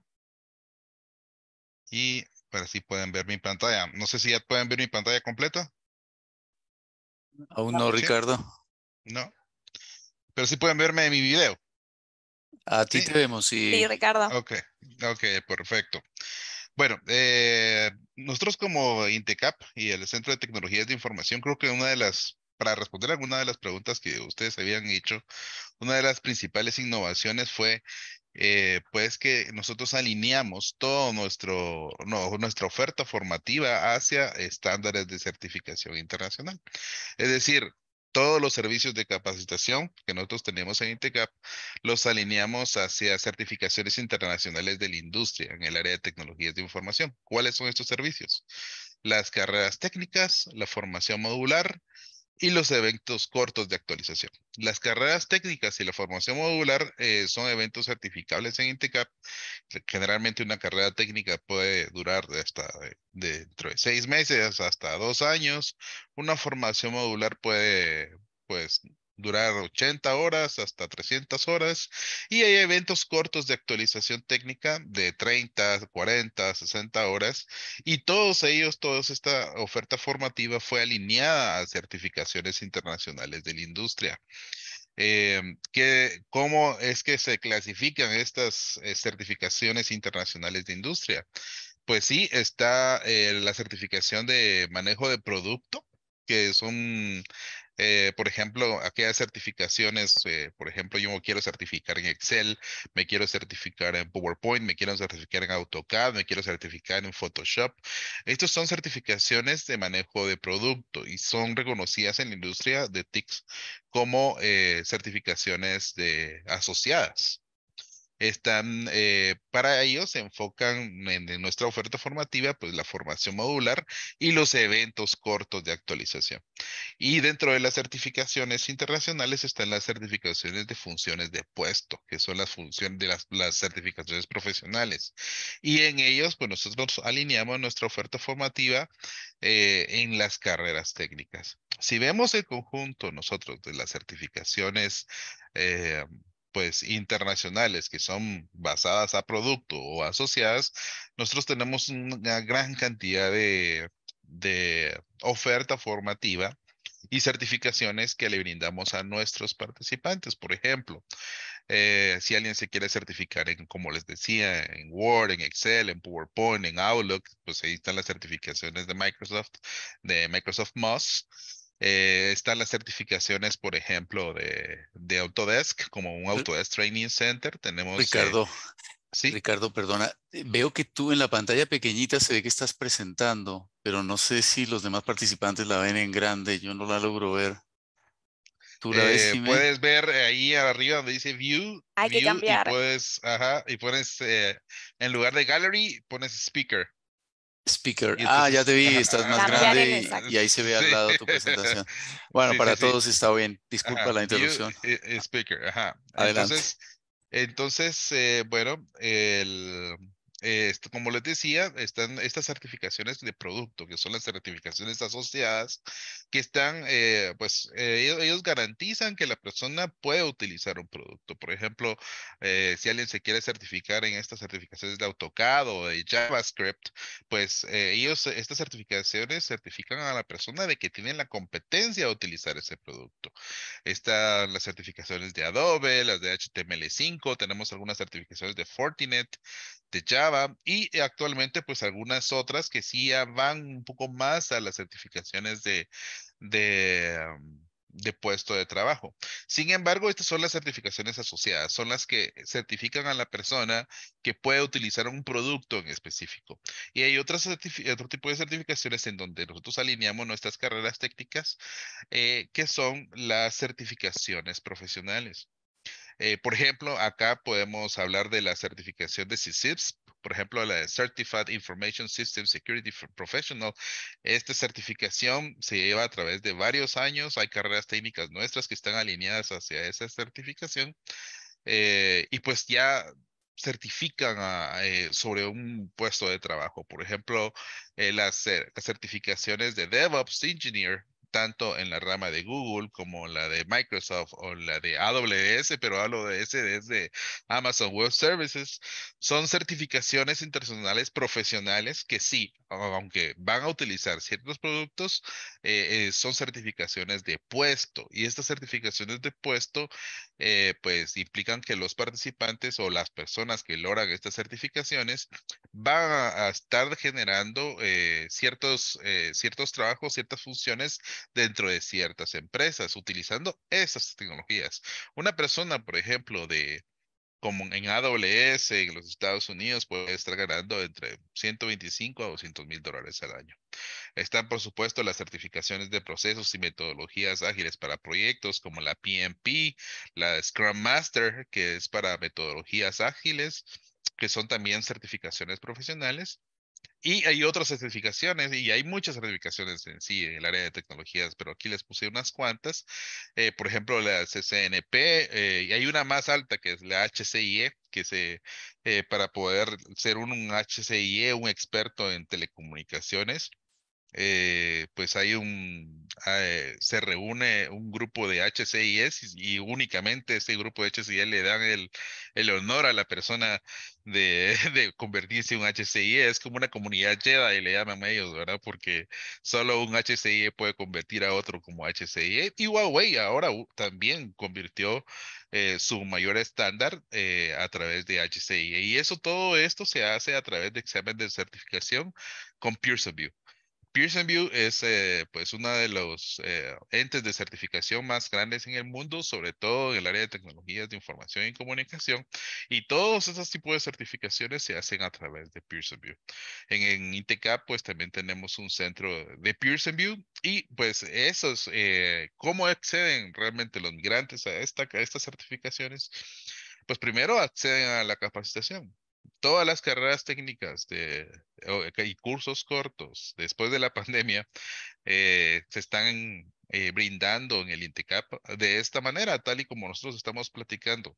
Speaker 4: Y para así pueden ver mi pantalla. No sé si ya pueden ver mi pantalla completa.
Speaker 2: Aún no,
Speaker 4: ¿Sí?
Speaker 2: Ricardo.
Speaker 4: No. Pero sí pueden verme en mi video.
Speaker 2: A ti
Speaker 4: ¿Sí?
Speaker 2: te vemos, sí.
Speaker 1: Sí, Ricardo.
Speaker 4: Ok, perfecto. Bueno, nosotros como INTECAP y el Centro de Tecnologías de Información, creo que para responder a alguna de las preguntas que ustedes habían hecho, una de las principales innovaciones fue pues que nosotros alineamos todo nuestra oferta formativa hacia estándares de certificación internacional. Es decir, todos los servicios de capacitación que nosotros tenemos en INTECAP los alineamos hacia certificaciones internacionales de la industria en el área de tecnologías de información. ¿Cuáles son estos servicios? Las carreras técnicas, la formación modular y los eventos cortos de actualización. Las carreras técnicas y la formación modular son eventos certificables en INTECAP. Generalmente una carrera técnica puede durar dentro de 6 meses hasta 2 años. Una formación modular puede, pues, durar 80 horas hasta 300 horas. Y hay eventos cortos de actualización técnica de 30, 40, 60 horas. Y toda esta oferta formativa fue alineada a certificaciones internacionales de la industria. ¿Cómo es que se clasifican estas certificaciones internacionales de industria? Pues sí, está la certificación de manejo de producto, que son, por ejemplo, aquellas certificaciones, por ejemplo, yo me quiero certificar en Excel, me quiero certificar en PowerPoint, me quiero certificar en AutoCAD, me quiero certificar en Photoshop. Estas son certificaciones de manejo de producto y son reconocidas en la industria de TICs como certificaciones asociadas. Para ello se enfocan en nuestra oferta formativa, pues la formación modular y los eventos cortos de actualización. Y dentro de las certificaciones internacionales están las certificaciones de funciones de puesto, que son las funciones de las certificaciones profesionales. Y en ellos, pues nosotros alineamos nuestra oferta formativa en las carreras técnicas. Si vemos el conjunto nosotros de las certificaciones, pues internacionales que son basadas a producto o asociadas, nosotros tenemos una gran cantidad de oferta formativa y certificaciones que le brindamos a nuestros participantes. Por ejemplo, si alguien se quiere certificar en, como les decía, en Word, en Excel, en PowerPoint, en Outlook, pues ahí están las certificaciones de Microsoft Moz. Están las certificaciones, por ejemplo, de Autodesk, como un
Speaker 2: R-
Speaker 4: Autodesk Training Center. Tenemos,
Speaker 2: Ricardo,
Speaker 4: sí,
Speaker 2: Ricardo, perdona. Veo que tú en la pantalla pequeñita se ve que estás presentando, pero no sé si los demás participantes la ven en grande. Yo no la logro ver. ¿Tú la ves, Jimé?
Speaker 4: puedes ver ahí arriba donde dice
Speaker 1: Hay que
Speaker 4: View, y
Speaker 1: cambiar.
Speaker 4: puedes, ajá, y pones, en lugar de Gallery, pones Speaker.
Speaker 2: Speaker.
Speaker 4: Y
Speaker 2: Ah, ya te
Speaker 4: entonces,
Speaker 2: vi, estás más
Speaker 1: Cambiar
Speaker 2: grande
Speaker 1: en
Speaker 2: y
Speaker 1: exacto.
Speaker 2: ahí se ve al
Speaker 4: sí,
Speaker 2: lado tu presentación. Bueno,
Speaker 4: sí, sí,
Speaker 2: para
Speaker 4: sí,
Speaker 2: todos está bien. Disculpa
Speaker 4: ajá,
Speaker 2: la
Speaker 4: View,
Speaker 2: interrupción.
Speaker 4: Speaker, ajá.
Speaker 2: Adelante.
Speaker 4: Entonces, bueno, como les decía, están estas certificaciones de producto, que son las certificaciones asociadas, que están, pues, ellos garantizan que la persona puede utilizar un producto. Por ejemplo, si alguien se quiere certificar en estas certificaciones de AutoCAD o de JavaScript, pues estas certificaciones certifican a la persona de que tiene la competencia de utilizar ese producto. Están las certificaciones de Adobe, las de HTML5, tenemos algunas certificaciones de Fortinet, de Java y actualmente pues algunas otras que sí ya van un poco más a las certificaciones de puesto de trabajo. Sin embargo, estas son las certificaciones asociadas, son las que certifican a la persona que puede utilizar un producto en específico. Y hay otro tipo de certificaciones en donde nosotros alineamos nuestras carreras técnicas, que son las certificaciones profesionales. Por ejemplo, acá podemos hablar de la certificación de CSIPS, por ejemplo, la de Certified Information System Security Professional. Esta certificación se lleva a través de varios años. Hay carreras técnicas nuestras que están alineadas hacia esa certificación, y pues ya certifican sobre un puesto de trabajo. Por ejemplo, las certificaciones de DevOps Engineer, tanto en la rama de Google como la de Microsoft o la de AWS, pero AWS desde Amazon Web Services, son certificaciones internacionales profesionales que sí, aunque van a utilizar ciertos productos, son certificaciones de puesto. Y estas certificaciones de puesto, pues implican que los participantes o las personas que logran estas certificaciones van a estar generando ciertos trabajos, ciertas funciones dentro de ciertas empresas utilizando esas tecnologías. Una persona, por ejemplo, como en AWS en los Estados Unidos puede estar ganando entre 125 a $200,000 al año. Están, por supuesto, las certificaciones de procesos y metodologías ágiles para proyectos como la PMP, la Scrum Master, que es para metodologías ágiles, que son también certificaciones profesionales. Y hay otras certificaciones, y hay muchas certificaciones en sí en el área de tecnologías, pero aquí les puse unas cuantas. Por ejemplo, la CCNP, y hay una más alta que es la HCIE, para poder ser un HCIE, un experto en telecomunicaciones, pues se reúne un grupo de HCIS y únicamente ese grupo de HCIS le dan el honor a la persona de convertirse en un HCI. Es como una comunidad Jedi, le llaman a ellos, ¿verdad? Porque solo un HCI puede convertir a otro como HCI. Y Huawei ahora también convirtió su mayor estándar, a través de HCI. Y todo esto se hace a través de examen de certificación con Pearson VUE. Pearson VUE es, pues uno de los entes de certificación más grandes en el mundo, sobre todo en el área de tecnologías de información y comunicación, y todos esos tipos de certificaciones se hacen a través de Pearson VUE. En INTECAP pues también tenemos un centro de Pearson VUE, y pues ¿cómo acceden realmente los migrantes a estas certificaciones? Pues primero acceden a la capacitación. Todas las carreras técnicas y cursos cortos después de la pandemia, se están brindando en el INTECAP de esta manera, tal y como nosotros estamos platicando,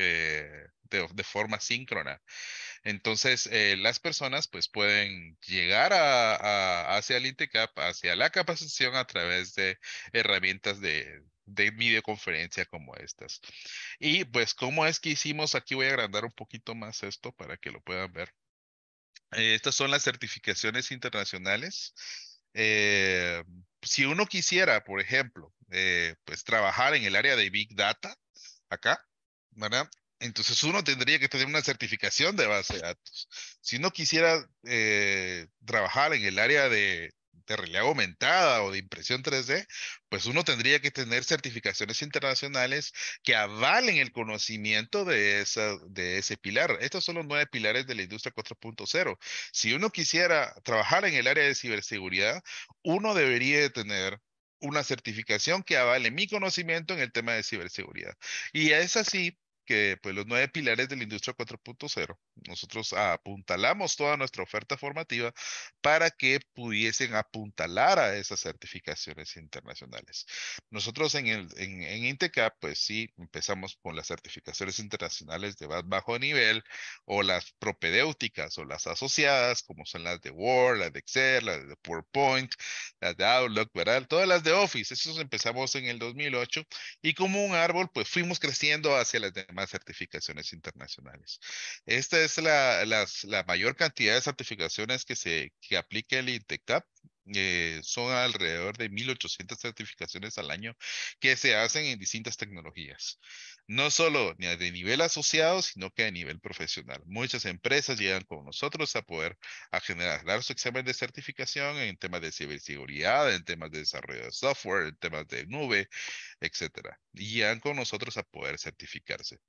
Speaker 4: de forma síncrona. Entonces, las personas pues pueden llegar hacia el INTECAP, hacia la capacitación a través de herramientas de videoconferencia como estas. Y pues, ¿cómo es que hicimos? Aquí voy a agrandar un poquito más esto para que lo puedan ver. Estas son las certificaciones internacionales. si uno quisiera, por ejemplo, pues trabajar en el área de Big Data, acá, ¿verdad? Entonces uno tendría que tener una certificación de base de datos. Si uno quisiera trabajar en el área de realidad aumentada o de impresión 3D, pues uno tendría que tener certificaciones internacionales que avalen el conocimiento de ese pilar. Estos son los 9 pilares de la industria 4.0. Si uno quisiera trabajar en el área de ciberseguridad, uno debería de tener una certificación que avale mi conocimiento en el tema de ciberseguridad. Y es así que pues, los 9 pilares de la industria 4.0, nosotros apuntalamos toda nuestra oferta formativa para que pudiesen apuntalar a esas certificaciones internacionales. Nosotros en Intecap, pues sí, empezamos con las certificaciones internacionales de más bajo nivel o las propedéuticas o las asociadas, como son las de Word, las de Excel, las de PowerPoint, las de Outlook, ¿verdad? Todas las de Office, esos empezamos en el 2008 y como un árbol, pues fuimos creciendo hacia las demás certificaciones internacionales. Esta es la mayor cantidad de certificaciones que aplica el INTECAP. Son alrededor de 1,800 certificaciones al año que se hacen en distintas tecnologías. No solo ni de nivel asociado, sino que a nivel profesional. Muchas empresas llegan con nosotros a generar su examen de certificación en temas de ciberseguridad, en temas de desarrollo de software, en temas de nube, etcétera. Y llegan con nosotros a poder certificarse.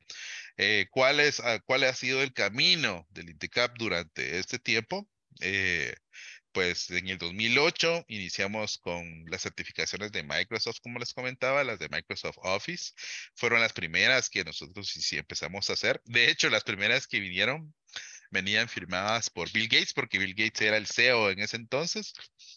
Speaker 4: ¿Cuál ha sido el camino del INTECAP durante este tiempo? Pues en el 2008 iniciamos con las certificaciones de Microsoft, como les comentaba, las de Microsoft Office. Fueron las primeras que nosotros sí empezamos a hacer. De hecho, las primeras que vinieron venían firmadas por Bill Gates, porque Bill Gates era el CEO en ese entonces.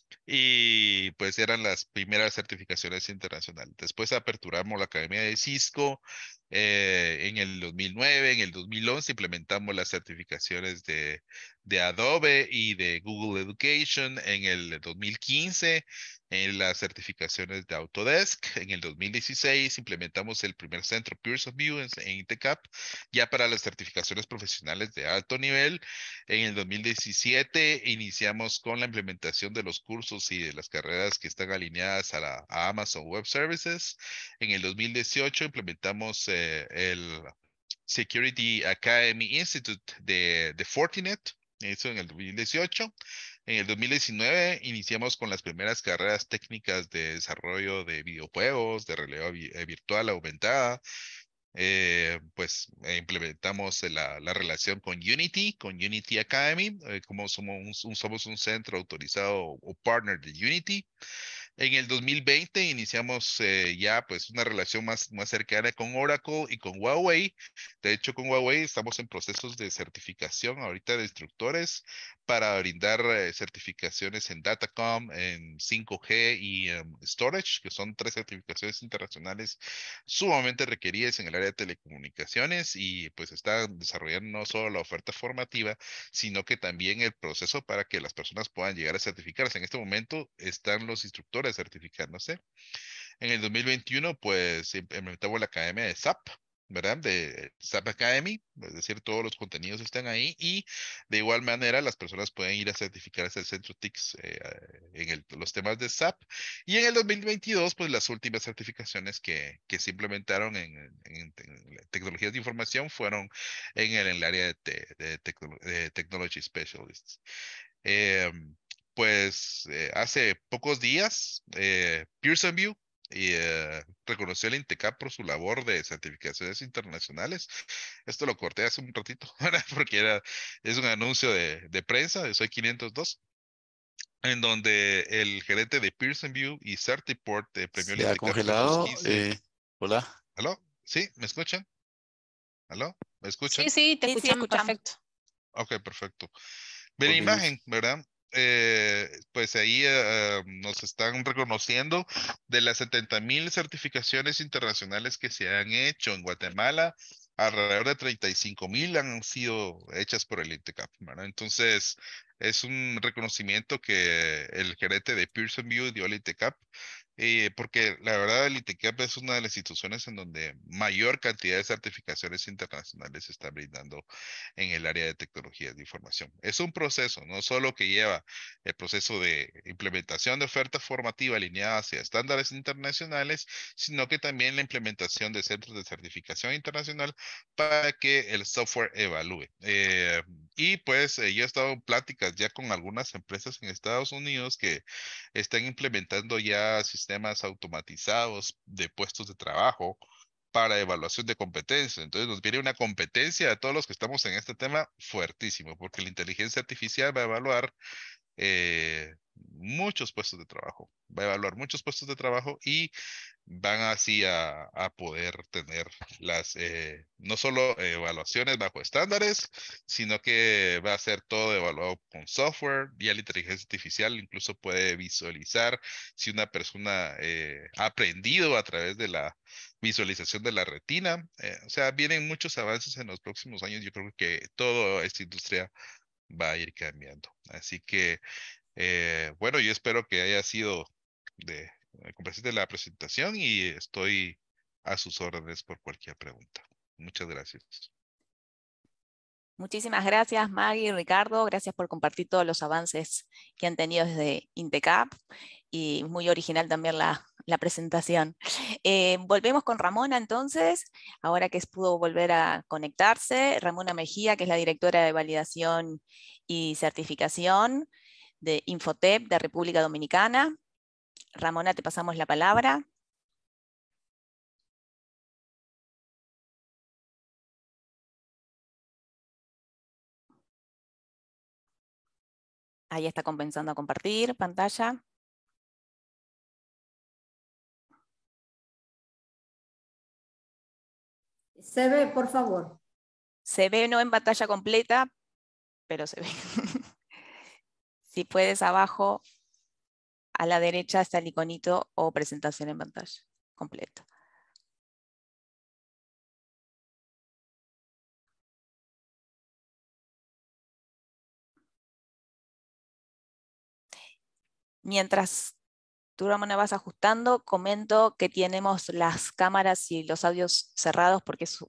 Speaker 4: Y pues eran las primeras certificaciones internacionales. Después aperturamos la Academia de Cisco en el 2009, en el 2011 implementamos las certificaciones de Adobe y de Google Education, en el 2015 en las certificaciones de Autodesk, en el 2016 implementamos el primer centro Pearson VUE en INTECAP, ya para las certificaciones profesionales de alto nivel. En el 2017 iniciamos con la implementación de los cursos y de las carreras que están alineadas a Amazon Web Services. En el 2018 implementamos el Security Academy Institute de Fortinet, eso en el 2018. En el 2019 iniciamos con las primeras carreras técnicas de desarrollo de videojuegos, de realidad virtual aumentada. Implementamos la relación con Unity Academy, como somos un centro autorizado o partner de Unity. En el 2020 iniciamos ya pues una relación más cercana con Oracle y con Huawei. De hecho, con Huawei estamos en procesos de certificación ahorita de instructores para brindar certificaciones en Datacom, en 5G y Storage, que son 3 certificaciones internacionales sumamente requeridas en el área de telecomunicaciones y pues están desarrollando no solo la oferta formativa, sino que también el proceso para que las personas puedan llegar a certificarse. En este momento están los instructores certificándose. En el 2021, pues implementamos la academia de SAP, ¿verdad? De SAP Academy, es decir, todos los contenidos están ahí y de igual manera las personas pueden ir a certificarse al centro TICS en los temas de SAP. Y en el 2022, pues las últimas certificaciones que se implementaron en tecnologías de información fueron en el área de Technology Specialists. Hace pocos días, Pearson VUE reconoció el INTECAP por su labor de certificaciones internacionales. Esto lo corté hace un ratito, ¿verdad? Porque es un anuncio de prensa de Soy 502, en donde el gerente de Pearson VUE y Certiport premió el
Speaker 2: Se ha
Speaker 4: INTECAP por sus
Speaker 2: congelado.
Speaker 4: 15.
Speaker 2: Hola.
Speaker 4: ¿Aló? ¿Sí? ¿Me escuchan? ¿Aló? ¿Me escuchan?
Speaker 6: Sí, te
Speaker 1: Sí, sí,
Speaker 6: escuchamos
Speaker 1: escuchamos.
Speaker 6: perfecto.
Speaker 4: Ok, perfecto. Ve la
Speaker 2: Volvimos.
Speaker 4: imagen, ¿verdad? Pues ahí nos están reconociendo de las 70,000 certificaciones internacionales que se han hecho en Guatemala, alrededor de 35,000 han sido hechas por el INTECAP, ¿verdad? Entonces, es un reconocimiento que el gerente de Pearson VUE dio al INTECAP porque la verdad el INTECAP es una de las instituciones en donde mayor cantidad de certificaciones internacionales se está brindando en el área de tecnologías de información. Es un proceso, no solo que lleva el proceso de implementación de oferta formativa alineada hacia estándares internacionales, sino que también la implementación de centros de certificación internacional para que el software evalúe. Y pues yo he estado en pláticas ya con algunas empresas en Estados Unidos que están implementando ya sistemas automatizados de puestos de trabajo para evaluación de competencia. Entonces nos viene una competencia a todos los que estamos en este tema fuertísimo, porque la inteligencia artificial va a evaluar muchos puestos de trabajo, va a evaluar muchos puestos de trabajo y van así a poder tener las, no solo evaluaciones bajo estándares, sino que va a ser todo evaluado con software. Ya la inteligencia artificial incluso puede visualizar si una persona ha aprendido a través de la visualización de la retina. O sea, vienen muchos avances en los próximos años. Yo creo que toda esta industria va a ir cambiando. Así que, bueno, yo espero que haya sido de complaciente la presentación y estoy a sus órdenes por cualquier pregunta. Muchas gracias.
Speaker 1: Muchísimas gracias, Maggie y Ricardo. Gracias por compartir todos los avances que han tenido desde INTECAP y muy original también la presentación. Volvemos con Ramona entonces, ahora que pudo volver a conectarse. Ramona Mejía, que es la directora de validación y certificación de Infotep de República Dominicana. Ramona, te pasamos la palabra. Ahí está comenzando a compartir pantalla.
Speaker 6: Se ve, por favor.
Speaker 1: Se ve no en pantalla completa, pero se ve. Si puedes, abajo a la derecha está el iconito o presentación en pantalla completa. Mientras tú, Ramona, vas ajustando, comento que tenemos las cámaras y los audios cerrados porque es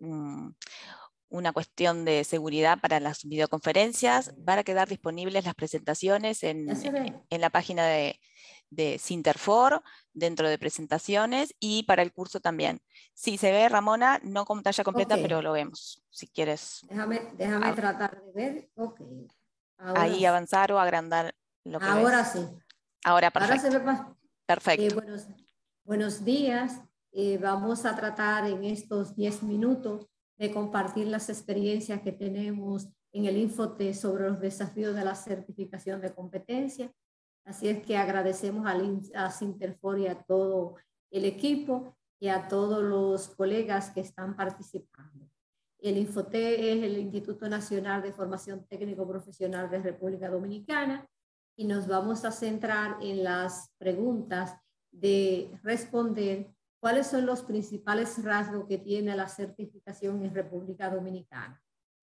Speaker 1: una cuestión de seguridad para las videoconferencias. Van a quedar disponibles las presentaciones en la página de Sinterfor, dentro de presentaciones, y para el curso también. Sí, se ve, Ramona, no con pantalla completa, pero lo vemos, si quieres.
Speaker 6: Déjame tratar de ver. Ok.
Speaker 1: Ahí sí. Avanzar o agrandar lo que
Speaker 6: ahora
Speaker 1: ves.
Speaker 6: Sí.
Speaker 1: Ahora perfecto.
Speaker 6: Ahora se ve más.
Speaker 1: Perfecto.
Speaker 6: Buenos días. Vamos a tratar en estos 10 minutos de compartir las experiencias que tenemos en el Infotep sobre los desafíos de la certificación de competencia. Así es que agradecemos a Sinterfor y a todo el equipo y a todos los colegas que están participando. El Infotep es el Instituto Nacional de Formación Técnico Profesional de República Dominicana y nos vamos a centrar en las preguntas de responder cuáles son los principales rasgos que tiene la certificación en República Dominicana.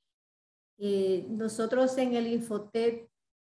Speaker 6: Nosotros en el Infotep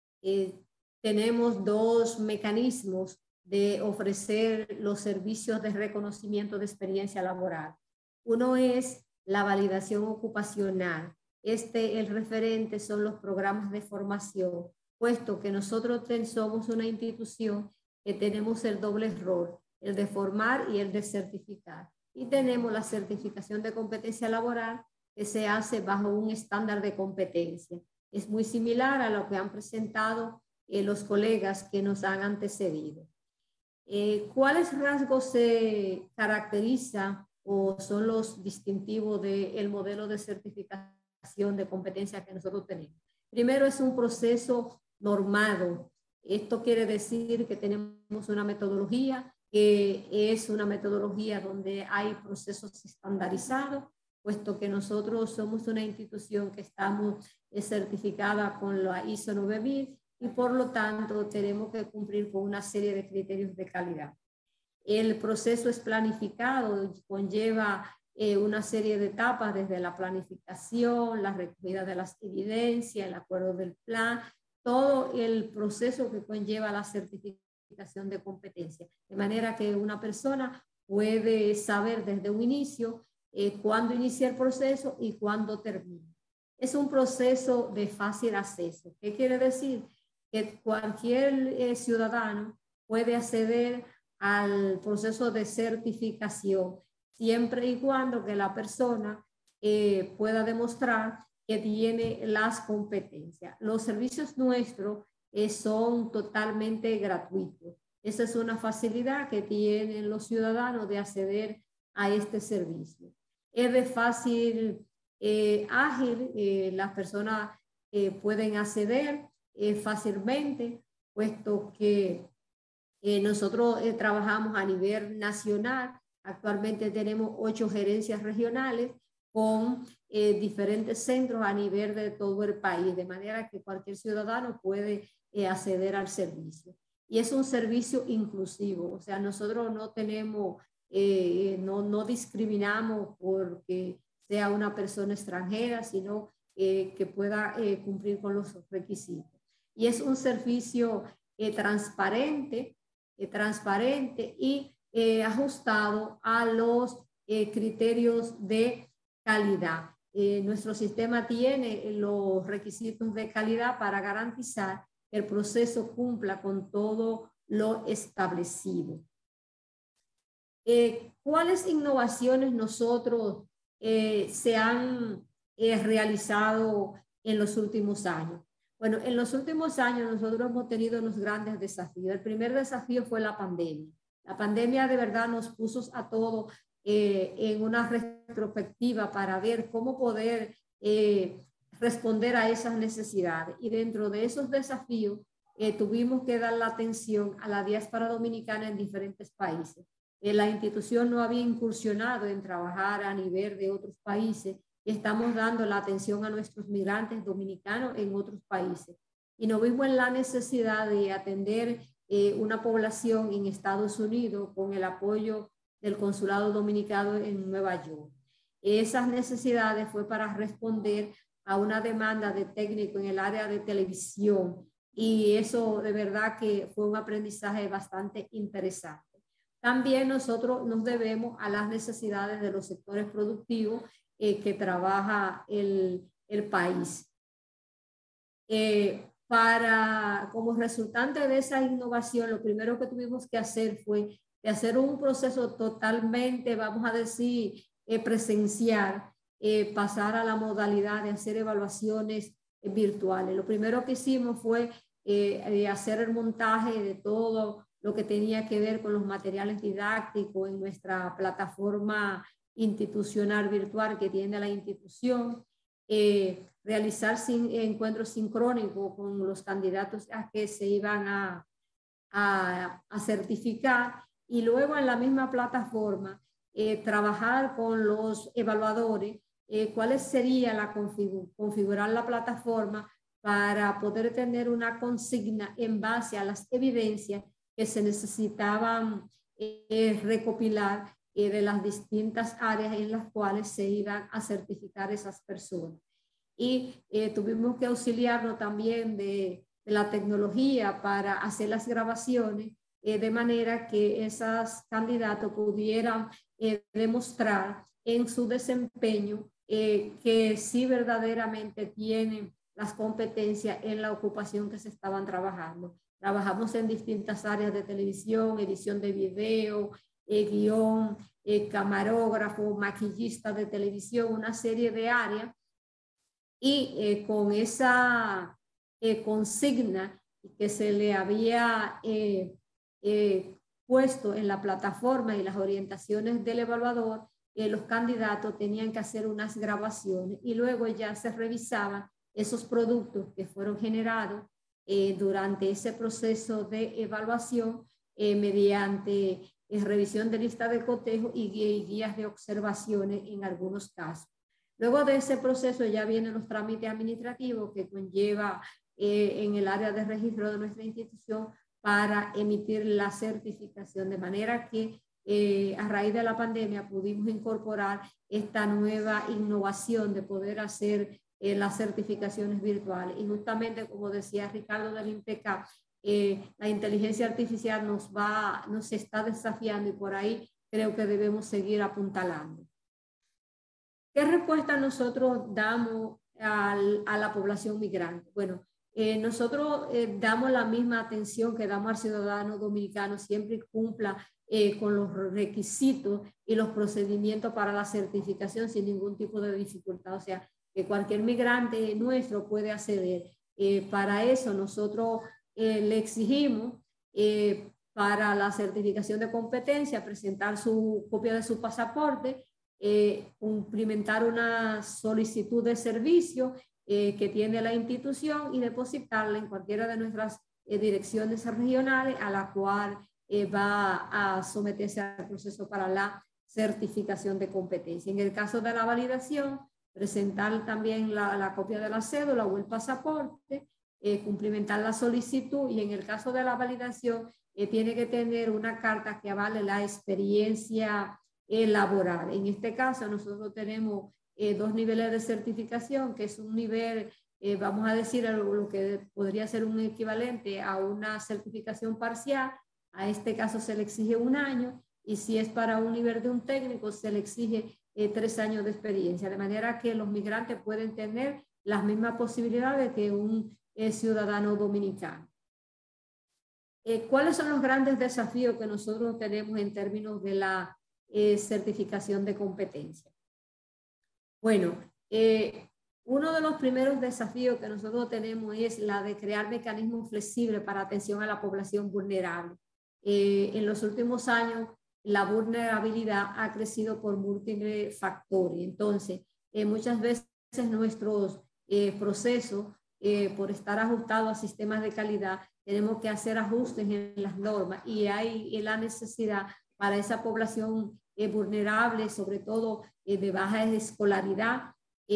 Speaker 6: tenemos dos mecanismos de ofrecer los servicios de reconocimiento de experiencia laboral. Uno es la validación ocupacional. El referente son los programas de formación, puesto que nosotros somos una institución que tenemos el doble rol, el de formar y el de certificar. Y tenemos la certificación de competencia laboral que se hace bajo un estándar de competencia. Es muy similar a lo que han presentado los colegas que nos han antecedido. ¿Cuáles rasgos se caracterizan o son los distintivos del modelo de certificación de competencia que nosotros tenemos? Primero, es un proceso normado. Esto quiere decir que tenemos una metodología que es una metodología donde hay procesos estandarizados, puesto que nosotros somos una institución que estamos certificada con la ISO 9000 y por lo tanto tenemos que cumplir con una serie de criterios de calidad. El proceso es planificado, conlleva una serie de etapas desde la planificación, la recogida de las evidencias, el acuerdo del plan, todo el proceso que conlleva la certificación certificación de competencia, de manera que una persona puede saber desde un inicio cuándo inicia el proceso y cuándo termina. Es un proceso de fácil acceso. ¿Qué quiere decir? Que cualquier ciudadano puede acceder al proceso de certificación siempre y cuando que la persona pueda demostrar que tiene las competencias. Los servicios nuestros son totalmente gratuitos. Esa es una facilidad que tienen los ciudadanos de acceder a este servicio. Es de fácil, ágil, las personas pueden acceder fácilmente, puesto que nosotros trabajamos a nivel nacional. Actualmente tenemos 8 gerencias regionales con diferentes centros a nivel de todo el país, de manera que cualquier ciudadano puede acceder al servicio. Y es un servicio inclusivo, o sea, nosotros no tenemos, no discriminamos porque sea una persona extranjera, sino que pueda cumplir con los requisitos. Y es un servicio transparente y ajustado a los criterios de calidad. Nuestro sistema tiene los requisitos de calidad para garantizar que el proceso cumpla con todo lo establecido. ¿Cuáles innovaciones nosotros se han realizado en los últimos años? Bueno, en los últimos años nosotros hemos tenido unos grandes desafíos. El primer desafío fue la pandemia. La pandemia de verdad nos puso a todos en una retrospectiva para ver cómo poder responder a esas necesidades. Y dentro de esos desafíos tuvimos que dar la atención a la diáspora dominicana en diferentes países. La institución no había incursionado en trabajar a nivel de otros países y estamos dando la atención a nuestros migrantes dominicanos en otros países. Y nos vimos en la necesidad de atender una población en Estados Unidos con el apoyo del Consulado Dominicano en Nueva York. Esas necesidades fue para responder a una demanda de técnico en el área de televisión, y eso de verdad que fue un aprendizaje bastante interesante. También nosotros nos debemos a las necesidades de los sectores productivos que trabaja el país. Como resultante de esa innovación, lo primero que tuvimos que hacer fue de hacer un proceso totalmente, vamos a decir, presencial, pasar a la modalidad de hacer evaluaciones virtuales. Lo primero que hicimos fue hacer el montaje de todo lo que tenía que ver con los materiales didácticos en nuestra plataforma institucional virtual que tiene la institución, realizar encuentros sincrónicos con los candidatos a que se iban a certificar, y luego en la misma plataforma trabajar con los evaluadores cuál sería la configurar la plataforma para poder tener una consigna en base a las evidencias que se necesitaban recopilar de las distintas áreas en las cuales se iban a certificar esas personas. Y tuvimos que auxiliarnos también de la tecnología para hacer las grabaciones de manera que esos candidatos pudieran demostrar en su desempeño que sí verdaderamente tienen las competencias en la ocupación que se estaban trabajando. Trabajamos en distintas áreas de televisión, edición de video, guión, camarógrafo, maquillista de televisión, una serie de áreas. Y con esa consigna que se le había puesto en la plataforma y las orientaciones del evaluador, los candidatos tenían que hacer unas grabaciones y luego ya se revisaban esos productos que fueron generados durante ese proceso de evaluación mediante revisión de lista de cotejo y guías de observaciones en algunos casos. Luego de ese proceso ya vienen los trámites administrativos que conlleva en el área de registro de nuestra institución para emitir la certificación, de manera que a raíz de la pandemia pudimos incorporar esta nueva innovación de poder hacer las certificaciones virtuales. Y justamente, como decía Ricardo del INPECAP, la inteligencia artificial nos está desafiando y por ahí creo que debemos seguir apuntalando. ¿Qué respuesta nosotros damos a la población migrante? Bueno, nosotros damos la misma atención que damos al ciudadano dominicano, siempre cumpla con los requisitos y los procedimientos para la certificación sin ningún tipo de dificultad. O sea, que cualquier migrante nuestro puede acceder. Para eso nosotros le exigimos para la certificación de competencia presentar su copia de su pasaporte, cumplimentar una solicitud de servicio que tiene la institución y depositarla en cualquiera de nuestras direcciones regionales a la cual va a someterse al proceso para la certificación de competencia. En el caso de la validación, presentar también la copia de la cédula o el pasaporte, cumplimentar la solicitud y en el caso de la validación tiene que tener una carta que avale la experiencia laboral. En este caso nosotros tenemos dos niveles de certificación, que es un nivel, vamos a decir, lo que podría ser un equivalente a una certificación parcial. A este caso se le exige 1 año y si es para un nivel de un técnico se le exige 3 años de experiencia, de manera que los migrantes pueden tener las mismas posibilidades que un ciudadano dominicano. ¿Cuáles son los grandes desafíos que nosotros tenemos en términos de la certificación de competencia? Bueno, uno de los primeros desafíos que nosotros tenemos es la de crear mecanismos flexibles para atención a la población vulnerable. En los últimos años, la vulnerabilidad ha crecido por múltiples factores. Entonces, muchas veces nuestros procesos, por estar ajustados a sistemas de calidad, tenemos que hacer ajustes en las normas y hay la necesidad para esa población vulnerable, sobre todo de baja escolaridad.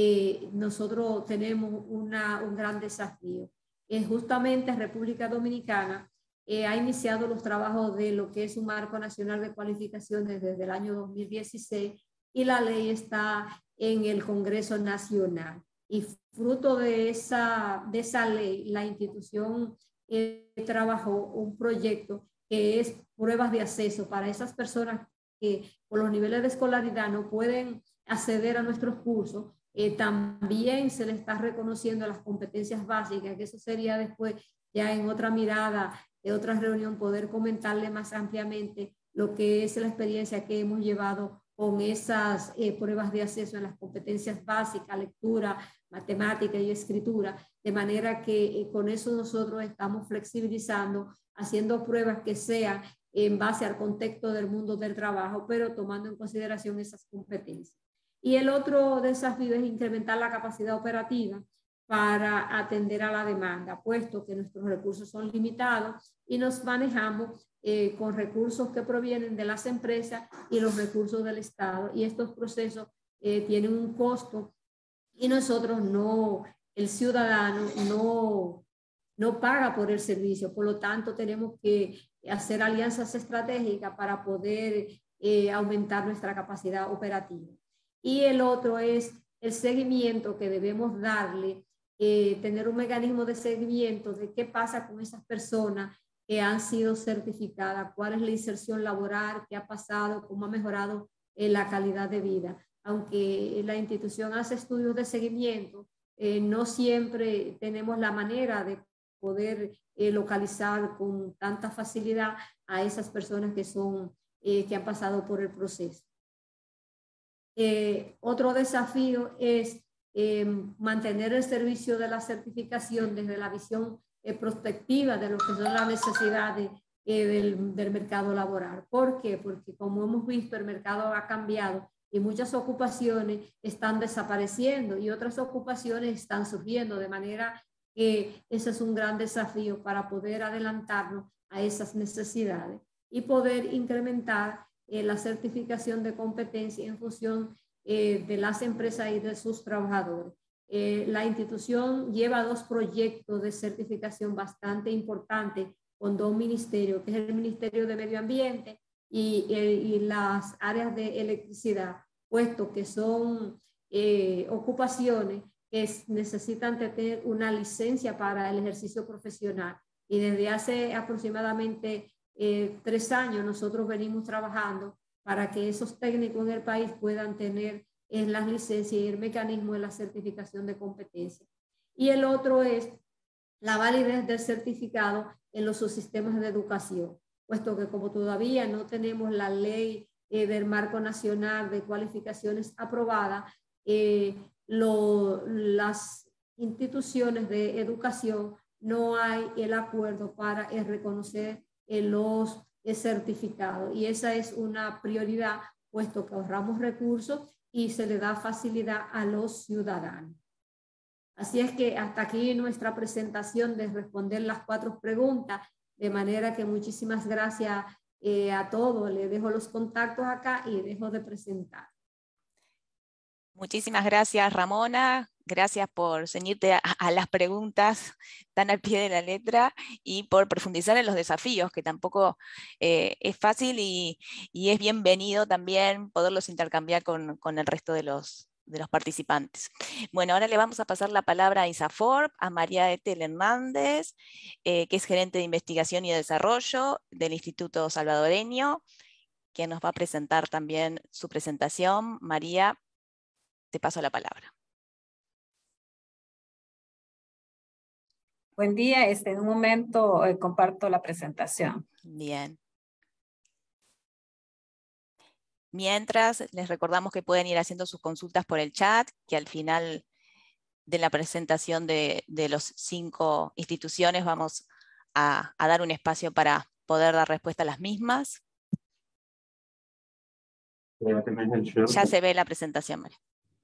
Speaker 6: Nosotros tenemos un gran desafío. Justamente República Dominicana ha iniciado los trabajos de lo que es un marco nacional de cualificaciones desde el año 2016 y la ley está en el Congreso Nacional. Y fruto de esa ley, la institución trabajó un proyecto que es pruebas de acceso para esas personas que por los niveles de escolaridad no pueden acceder a nuestros cursos. También se le está reconociendo las competencias básicas, que eso sería después ya en otra mirada, en otra reunión, poder comentarle más ampliamente lo que es la experiencia que hemos llevado con esas pruebas de acceso en las competencias básicas, lectura, matemática y escritura, de manera que con eso nosotros estamos flexibilizando, haciendo pruebas que sean en base al contexto del mundo del trabajo, pero tomando en consideración esas competencias. Y el otro desafío es incrementar la capacidad operativa para atender a la demanda, puesto que nuestros recursos son limitados y nos manejamos con recursos que provienen de las empresas y los recursos del Estado. Y estos procesos tienen un costo y nosotros el ciudadano no paga por el servicio. Por lo tanto, tenemos que hacer alianzas estratégicas para poder aumentar nuestra capacidad operativa. Y el otro es el seguimiento que debemos darle, tener un mecanismo de seguimiento de qué pasa con esas personas que han sido certificadas, cuál es la inserción laboral, qué ha pasado, cómo ha mejorado la calidad de vida. Aunque la institución hace estudios de seguimiento, no siempre tenemos la manera de poder localizar con tanta facilidad a esas personas que han pasado por el proceso. Otro desafío es mantener el servicio de la certificación desde la visión prospectiva de lo que son las necesidades del mercado laboral. ¿Por qué? Porque como hemos visto, el mercado ha cambiado y muchas ocupaciones están desapareciendo y otras ocupaciones están surgiendo, de manera que ese es un gran desafío para poder adelantarnos a esas necesidades y poder incrementar la certificación de competencia en función de las empresas y de sus trabajadores. La institución lleva 2 proyectos de certificación bastante importantes con 2 ministerios, que es el Ministerio de Medio Ambiente y las áreas de electricidad, puesto que son ocupaciones que necesitan tener una licencia para el ejercicio profesional. Y desde hace aproximadamente 3 años nosotros venimos trabajando para que esos técnicos en el país puedan tener las licencias y el mecanismo de la certificación de competencia. Y el otro es la validez del certificado en los subsistemas de educación, puesto que como todavía no tenemos la ley del marco nacional de cualificaciones aprobada, las instituciones de educación no hay el acuerdo para reconocer los certificados, y esa es una prioridad, puesto que ahorramos recursos y se le da facilidad a los ciudadanos. Así es que hasta aquí nuestra presentación de responder las 4 preguntas, de manera que muchísimas gracias a todos. Les dejo los contactos acá y dejo de presentar.
Speaker 1: Muchísimas gracias, Ramona. Gracias por ceñirte a las preguntas tan al pie de la letra y por profundizar en los desafíos, que tampoco es fácil y es bienvenido también poderlos intercambiar con el resto de los participantes. Bueno, ahora le vamos a pasar la palabra a INSAFORP, a María Ethel Hernández, que es gerente de investigación y desarrollo del Instituto Salvadoreño, quien nos va a presentar también su presentación. María, te paso la palabra.
Speaker 7: Buen día, en un momento comparto la presentación.
Speaker 1: Bien. Mientras, les recordamos que pueden ir haciendo sus consultas por el chat, que al final de la presentación de los 5 instituciones vamos a dar un espacio para poder dar respuesta a las mismas. Ya se ve la presentación, María.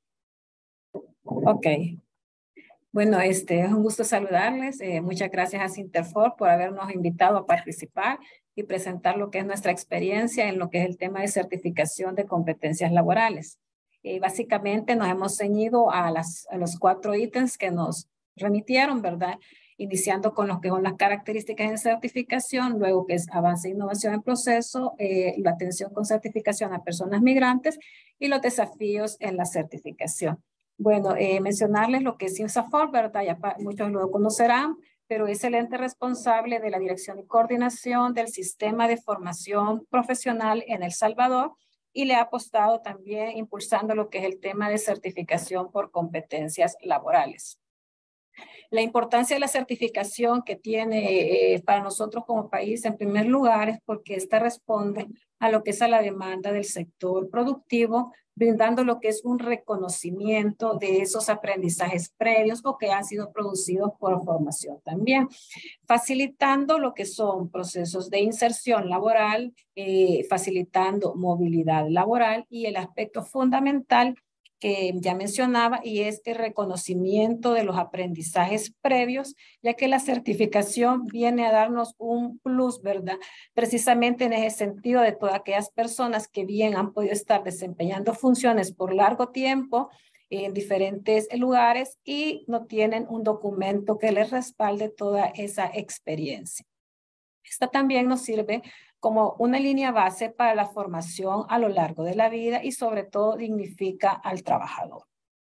Speaker 7: Ok. Bueno, es un gusto saludarles. Muchas gracias a Sinterfor por habernos invitado a participar y presentar lo que es nuestra experiencia en lo que es el tema de certificación de competencias laborales. Básicamente nos hemos ceñido a los 4 ítems que nos remitieron, ¿verdad? Iniciando con lo que son las características en certificación, luego que es avance e innovación en proceso, la atención con certificación a personas migrantes y los desafíos en la certificación. Bueno, mencionarles lo que es INSAFORP, ¿verdad? Ya muchos lo conocerán, pero es el ente responsable de la dirección y coordinación del sistema de formación profesional en El Salvador y le ha apostado también impulsando lo que es el tema de certificación por competencias laborales. La importancia de la certificación que tiene para nosotros como país, en primer lugar, es porque esta responde a lo que es a la demanda del sector productivo, brindando lo que es un reconocimiento de esos aprendizajes previos o que han sido producidos por formación también, facilitando lo que son procesos de inserción laboral, facilitando movilidad laboral y el aspecto fundamental que ya mencionaba, y es el reconocimiento de los aprendizajes previos, ya que la certificación viene a darnos un plus, ¿verdad? Precisamente en ese sentido de todas aquellas personas que bien han podido estar desempeñando funciones por largo tiempo en diferentes lugares y no tienen un documento que les respalde toda esa experiencia. Esta también nos sirve como una línea base para la formación a lo largo de la vida y sobre todo dignifica al trabajador.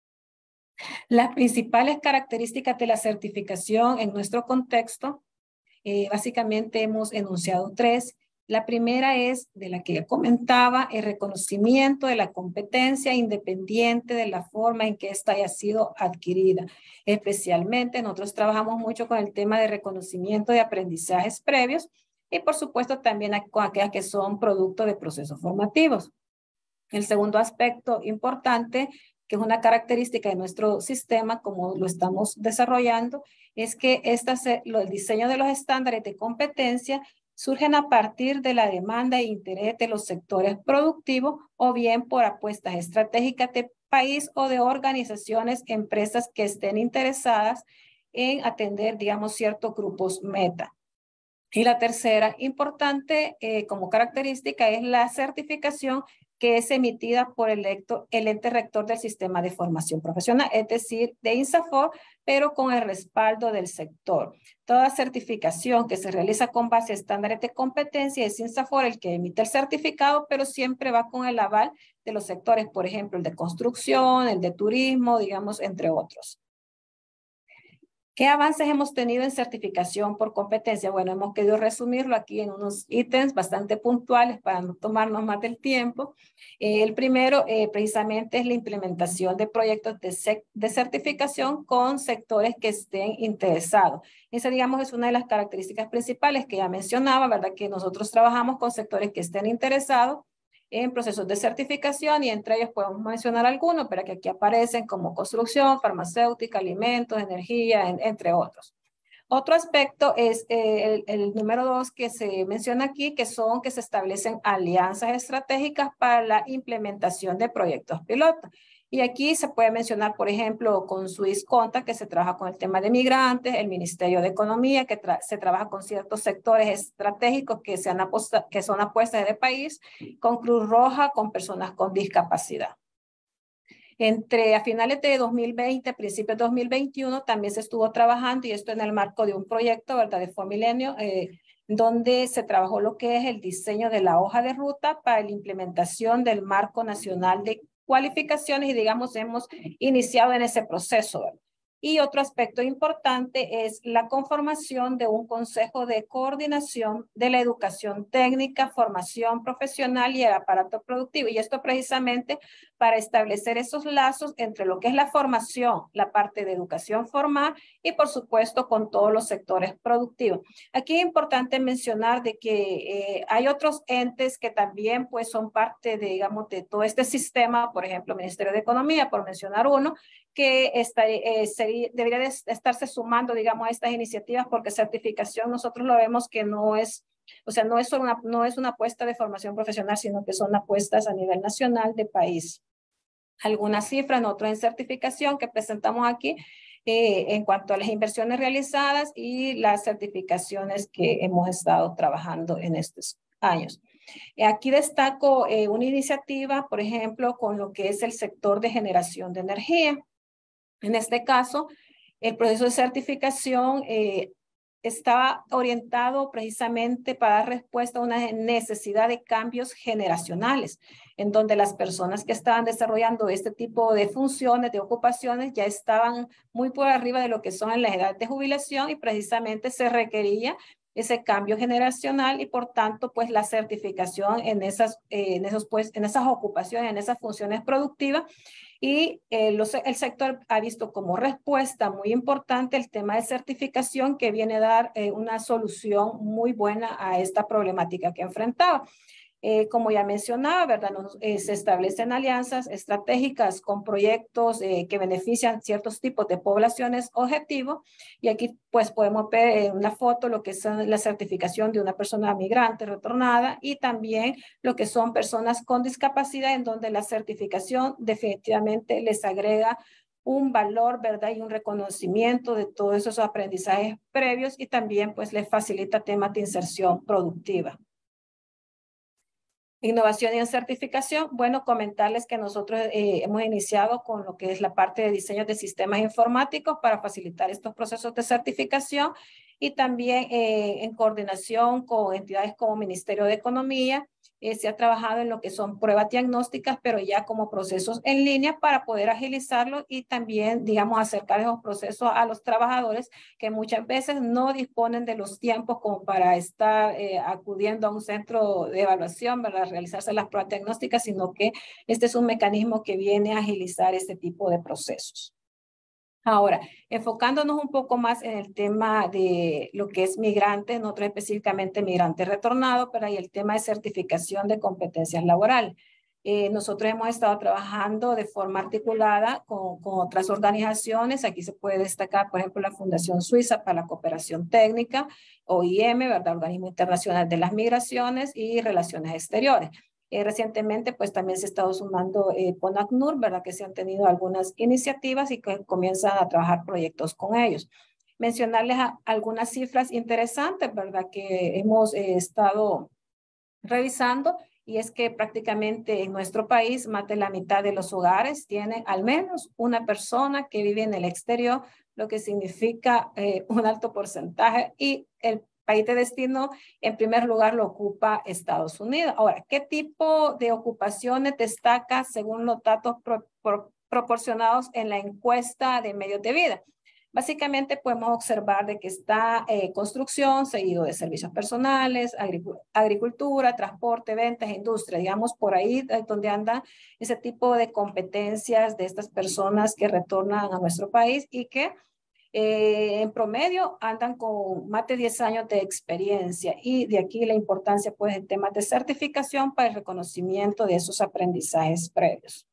Speaker 7: Las principales características de la certificación en nuestro contexto, básicamente hemos enunciado 3. La primera es, de la que ya comentaba, el reconocimiento de la competencia independiente de la forma en que ésta haya sido adquirida. Especialmente nosotros trabajamos mucho con el tema de reconocimiento de aprendizajes previos y por supuesto también con aquellas que son producto de procesos formativos. El segundo aspecto importante, que es una característica de nuestro sistema, como lo estamos desarrollando, es que el diseño de los estándares de competencia surgen a partir de la demanda e interés de los sectores productivos o bien por apuestas estratégicas de país o de organizaciones, empresas que estén interesadas en atender, digamos, ciertos grupos meta. Y la tercera importante como característica es la certificación que es emitida por el ente rector del sistema de formación profesional, es decir, de INSAFORP, pero con el respaldo del sector. Toda certificación que se realiza con base a estándares de competencia es INSAFORP el que emite el certificado, pero siempre va con el aval de los sectores, por ejemplo, el de construcción, el de turismo, digamos, entre otros. ¿Qué avances hemos tenido en certificación por competencia? Bueno, hemos querido resumirlo aquí en unos ítems bastante puntuales para no tomarnos más del tiempo. El primero, precisamente, es la implementación de proyectos de certificación con sectores que estén interesados. Esa, digamos, es una de las características principales que ya mencionaba, ¿verdad? Que nosotros trabajamos con sectores que estén interesados en procesos de certificación y entre ellos podemos mencionar algunos, pero que aquí aparecen como construcción, farmacéutica, alimentos, energía, entre otros. Otro aspecto es el número 2 que se menciona aquí, que se establecen alianzas estratégicas para la implementación de proyectos piloto. Y aquí se puede mencionar, por ejemplo, con Swisscontact, que se trabaja con el tema de migrantes, el Ministerio de Economía, que se trabaja con ciertos sectores estratégicos que son apuestas del país, con Cruz Roja, con personas con discapacidad. A finales de 2020, principios de 2021, también se estuvo trabajando, y esto en el marco de un proyecto, ¿verdad?, de Fomilenio, donde se trabajó lo que es el diseño de la hoja de ruta para la implementación del Marco Nacional de Cualificaciones, y digamos, hemos iniciado en ese proceso, ¿verdad? Y otro aspecto importante es la conformación de un consejo de coordinación de la educación técnica, formación profesional y el aparato productivo. Y esto precisamente para establecer esos lazos entre lo que es la formación, la parte de educación formal y por supuesto con todos los sectores productivos. Aquí es importante mencionar de que hay otros entes que también pues son parte de, digamos, de todo este sistema, por ejemplo, el Ministerio de Economía, por mencionar uno, que debería de estarse sumando, digamos, a estas iniciativas, porque certificación nosotros lo vemos que no es, o sea, no es una apuesta de formación profesional, sino que son apuestas a nivel nacional de país. Algunas cifras, nosotros en certificación que presentamos aquí, en cuanto a las inversiones realizadas y las certificaciones que hemos estado trabajando en estos años. Aquí destaco una iniciativa, por ejemplo, con lo que es el sector de generación de energía. En este caso, el proceso de certificación estaba orientado precisamente para dar respuesta a una necesidad de cambios generacionales, en donde las personas que estaban desarrollando este tipo de funciones, de ocupaciones, ya estaban muy por arriba de lo que son en la edad de jubilación, y precisamente se requería ese cambio generacional, y por tanto, pues la certificación en esas ocupaciones, en esas funciones productivas. Y el sector ha visto como respuesta muy importante el tema de certificación, que viene a dar una solución muy buena a esta problemática que enfrentaba. Como ya mencionaba, ¿verdad? Se establecen alianzas estratégicas con proyectos que benefician ciertos tipos de poblaciones objetivo, y aquí pues podemos ver en una foto lo que es la certificación de una persona migrante retornada, y también lo que son personas con discapacidad, en donde la certificación definitivamente les agrega un valor, ¿verdad? Y un reconocimiento de todos esos aprendizajes previos, y también pues les facilita temas de inserción productiva. Innovación y en certificación, bueno, comentarles que nosotros hemos iniciado con lo que es la parte de diseño de sistemas informáticos para facilitar estos procesos de certificación, y también en coordinación con entidades como Ministerio de Economía, se ha trabajado en lo que son pruebas diagnósticas, pero ya como procesos en línea para poder agilizarlo, y también, digamos, acercar esos procesos a los trabajadores que muchas veces no disponen de los tiempos como para estar acudiendo a un centro de evaluación para realizarse las pruebas diagnósticas, sino que este es un mecanismo que viene a agilizar este tipo de procesos. Ahora, enfocándonos un poco más en el tema de lo que es migrantes, nosotros específicamente migrantes retornados, pero hay el tema de certificación de competencias laborales. Nosotros hemos estado trabajando de forma articulada con otras organizaciones. Aquí se puede destacar, por ejemplo, la Fundación Suiza para la Cooperación Técnica, OIM, ¿verdad? Organismo Internacional de las Migraciones y Relaciones Exteriores. Recientemente, pues también se ha estado sumando con ACNUR, ¿verdad? Que se han tenido algunas iniciativas y que comienzan a trabajar proyectos con ellos. Mencionarles algunas cifras interesantes, ¿verdad? Que hemos estado revisando, y es que prácticamente en nuestro país más de la mitad de los hogares tienen al menos una persona que vive en el exterior, lo que significa un alto porcentaje, y el país de destino en primer lugar lo ocupa Estados Unidos. Ahora, ¿qué tipo de ocupaciones destaca según los datos proporcionados en la encuesta de medios de vida? Básicamente podemos observar de que está construcción, seguido de servicios personales, agricultura, transporte, ventas, industria. Digamos, por ahí es donde anda ese tipo de competencias de estas personas que retornan a nuestro país y que en promedio andan con más de 10 años de experiencia, y de aquí la importancia pues en temas de certificación para el reconocimiento de esos aprendizajes previos.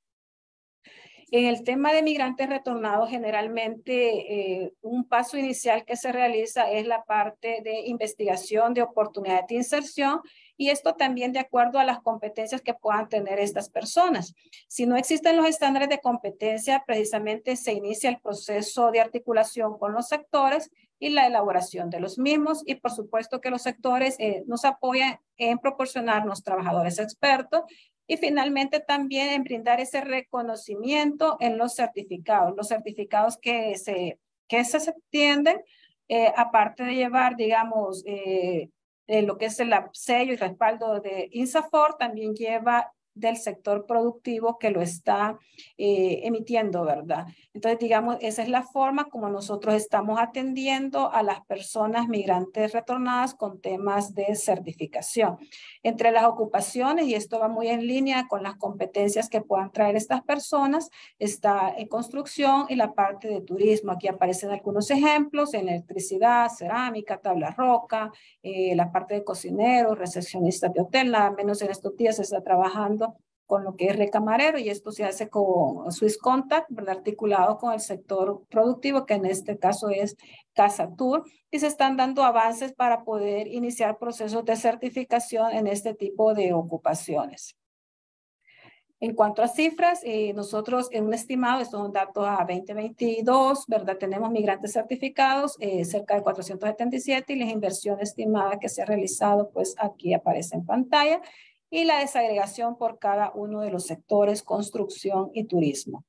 Speaker 7: En el tema de migrantes retornados, generalmente un paso inicial que se realiza es la parte de investigación de oportunidades de inserción, y esto también de acuerdo a las competencias que puedan tener estas personas. Si no existen los estándares de competencia, precisamente se inicia el proceso de articulación con los sectores y la elaboración de los mismos, y por supuesto que los sectores nos apoyan en proporcionarnos trabajadores expertos, y finalmente también en brindar ese reconocimiento en los certificados que se extienden, aparte de llevar, digamos, lo que es el sello y respaldo de INSAFORP, también lleva del sector productivo que lo está emitiendo, ¿verdad? Entonces, digamos, esa es la forma como nosotros estamos atendiendo a las personas migrantes retornadas con temas de certificación. Entre las ocupaciones, y esto va muy en línea con las competencias que puedan traer estas personas, está en construcción y la parte de turismo. Aquí aparecen algunos ejemplos: en electricidad, cerámica, tabla roca, la parte de cocineros, recepcionistas de hotel. Nada menos en estos días se está trabajando con lo que es recamarero, y esto se hace con Swiss Contact, ¿verdad? Articulado con el sector productivo, que en este caso es Casa Tour, y se están dando avances para poder iniciar procesos de certificación en este tipo de ocupaciones. En cuanto a cifras, nosotros en un estimado, estos son datos a 2022, ¿verdad? Tenemos migrantes certificados, cerca de 477, y la inversión estimada que se ha realizado, pues aquí aparece en pantalla, y la desagregación por cada uno de los sectores, construcción y turismo.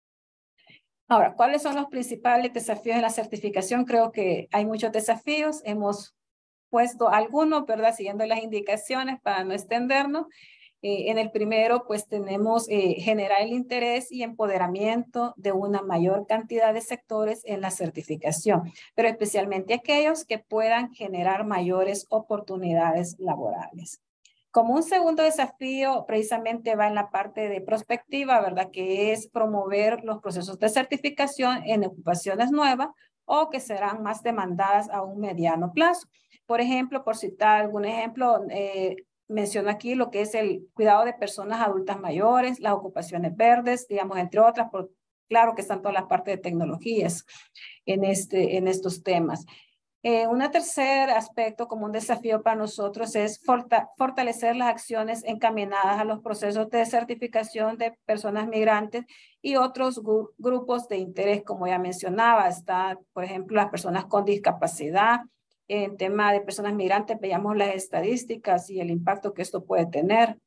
Speaker 7: Ahora, ¿cuáles son los principales desafíos de la certificación? Creo que hay muchos desafíos, hemos puesto algunos, ¿verdad? Siguiendo las indicaciones para no extendernos. En el primero, pues tenemos generar el interés y empoderamiento de una mayor cantidad de sectores en la certificación, pero especialmente aquellos que puedan generar mayores oportunidades laborales. Como un segundo desafío, precisamente va en la parte de prospectiva, ¿verdad? Que es promover los procesos de certificación en ocupaciones nuevas o que serán más demandadas a un mediano plazo. Por ejemplo, por citar algún ejemplo, menciono aquí lo que es el cuidado de personas adultas mayores, las ocupaciones verdes, digamos, entre otras, claro que están todas las partes de tecnologías en estos temas. Un tercer aspecto como un desafío para nosotros es fortalecer las acciones encaminadas a los procesos de certificación de personas migrantes y otros grupos de interés, como ya mencionaba. Está, por ejemplo, las personas con discapacidad. En tema de personas migrantes, veamos las estadísticas y el impacto que esto puede tener.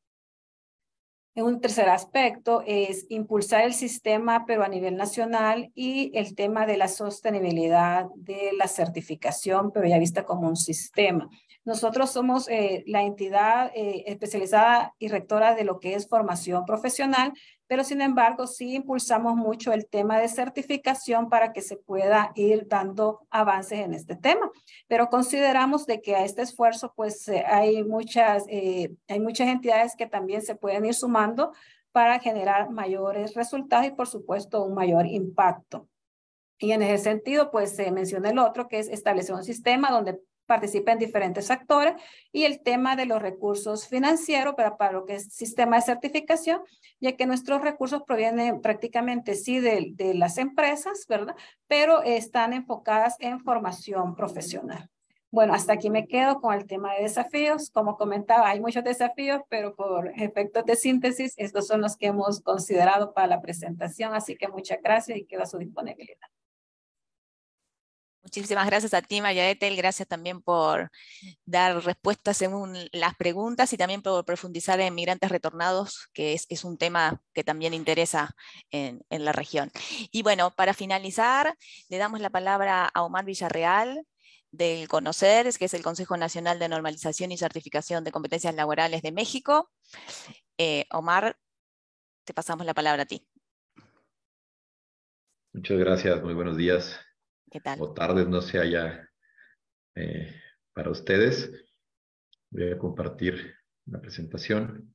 Speaker 7: Un tercer aspecto es impulsar el sistema, pero a nivel nacional, y el tema de la sostenibilidad de la certificación, pero ya vista como un sistema. Nosotros somos la entidad especializada y rectora de lo que es formación profesional, pero sin embargo sí impulsamos mucho el tema de certificación para que se pueda ir dando avances en este tema. Pero consideramos de que a este esfuerzo pues hay muchas entidades que también se pueden ir sumando para generar mayores resultados y por supuesto un mayor impacto. Y en ese sentido pues se menciona el otro, que es establecer un sistema donde participen diferentes actores, y el tema de los recursos financieros para lo que es sistema de certificación, ya que nuestros recursos provienen prácticamente sí de las empresas, ¿verdad? Pero están enfocadas en formación profesional. Bueno, hasta aquí me quedo con el tema de desafíos. Como comentaba, hay muchos desafíos, pero por efectos de síntesis, estos son los que hemos considerado para la presentación. Así que muchas gracias y quedo a su disponibilidad.
Speaker 1: Muchísimas gracias a ti, María Ethel. Gracias también por dar respuestas según las preguntas y también por profundizar en migrantes retornados, que es un tema que también interesa en la región. Y bueno, para finalizar, le damos la palabra a Omar Villarreal, del CONOCER, que es el Consejo Nacional de Normalización y Certificación de Competencias Laborales de México. Omar, te pasamos la palabra a ti.
Speaker 8: Muchas gracias, muy buenos días.
Speaker 1: ¿Qué tal?
Speaker 8: o tardes, no sé, allá para ustedes. Voy a compartir la presentación.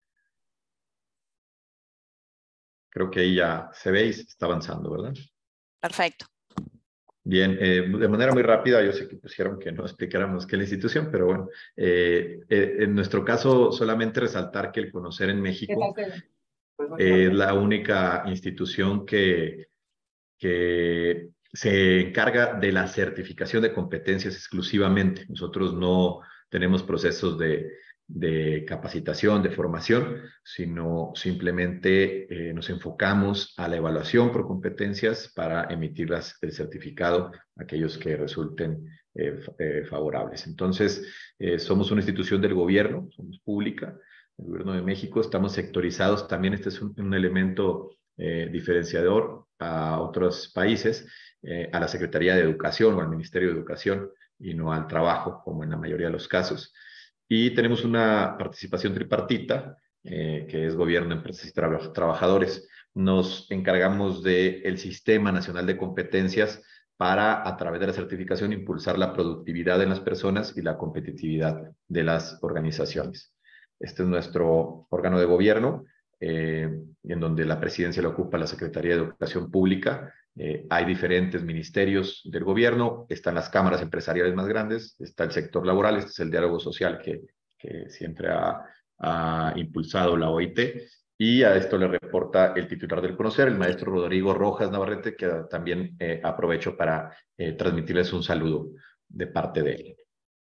Speaker 8: Creo que ahí ya se ve y se está avanzando, ¿verdad?
Speaker 1: Perfecto.
Speaker 8: Bien, de manera muy rápida, yo sé que pusieron que no explicáramos qué es la institución, pero bueno, en nuestro caso solamente resaltar que el Conocer en México es la única institución que se encarga de la certificación de competencias exclusivamente. Nosotros no tenemos procesos de capacitación, de formación, sino simplemente nos enfocamos a la evaluación por competencias para emitir el certificado a aquellos que resulten favorables. Entonces, somos una institución del gobierno, somos pública, el Gobierno de México, estamos sectorizados. También este es un elemento diferenciador a otros países, a la Secretaría de Educación o al Ministerio de Educación y no al trabajo, como en la mayoría de los casos. Y tenemos una participación tripartita, que es gobierno, empresas y trabajadores. Nos encargamos del Sistema Nacional de Competencias para, a través de la certificación, impulsar la productividad en las personas y la competitividad de las organizaciones. Este es nuestro órgano de gobierno, en donde la presidencia la ocupa la Secretaría de Educación Pública. Hay diferentes ministerios del gobierno, están las cámaras empresariales más grandes, está el sector laboral, este es el diálogo social que siempre ha impulsado la OIT, y a esto le reporta el titular del Conocer, el maestro Rodrigo Rojas Navarrete, que también aprovecho para transmitirles un saludo de parte de él.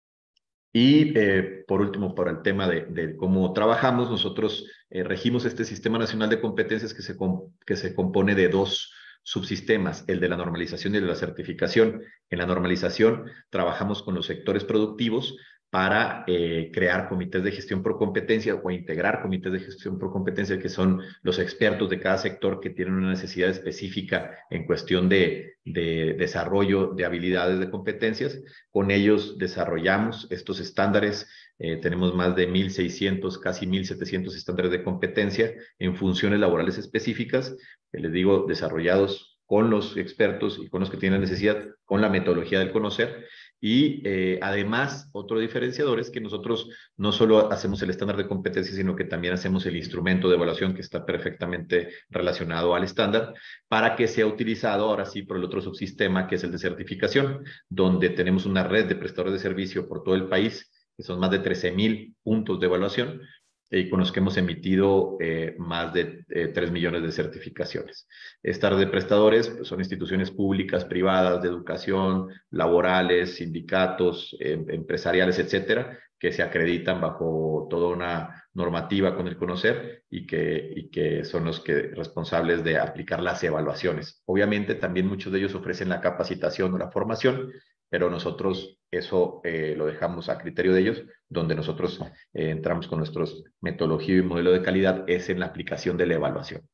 Speaker 8: Y por último, por el tema de cómo trabajamos, nosotros regimos este Sistema Nacional de Competencias que se compone de dos subsistemas, el de la normalización y el de la certificación. En la normalización trabajamos con los sectores productivos para crear comités de gestión por competencia o integrar comités de gestión por competencia, que son los expertos de cada sector que tienen una necesidad específica en cuestión de desarrollo de habilidades de competencias. Con ellos desarrollamos estos estándares. Tenemos más de 1.600, casi 1.700 estándares de competencia en funciones laborales específicas, que les digo, desarrollados con los expertos y con los que tienen necesidad, con la metodología del Conocer. Y además, otro diferenciador es que nosotros no solo hacemos el estándar de competencia, sino que también hacemos el instrumento de evaluación, que está perfectamente relacionado al estándar, para que sea utilizado ahora sí por el otro subsistema, que es el de certificación, donde tenemos una red de prestadores de servicio por todo el país, que son más de 13,000 puntos de evaluación, y con los que hemos emitido más de 3 millones de certificaciones. Esta red de prestadores pues, son instituciones públicas, privadas, de educación, laborales, sindicatos, empresariales, etcétera, que se acreditan bajo toda una normativa con el Conocer y que son los responsables de aplicar las evaluaciones. Obviamente también muchos de ellos ofrecen la capacitación o la formación, pero nosotros eso lo dejamos a criterio de ellos. Donde nosotros entramos con nuestros metodología y modelo de calidad es en la aplicación de la evaluación.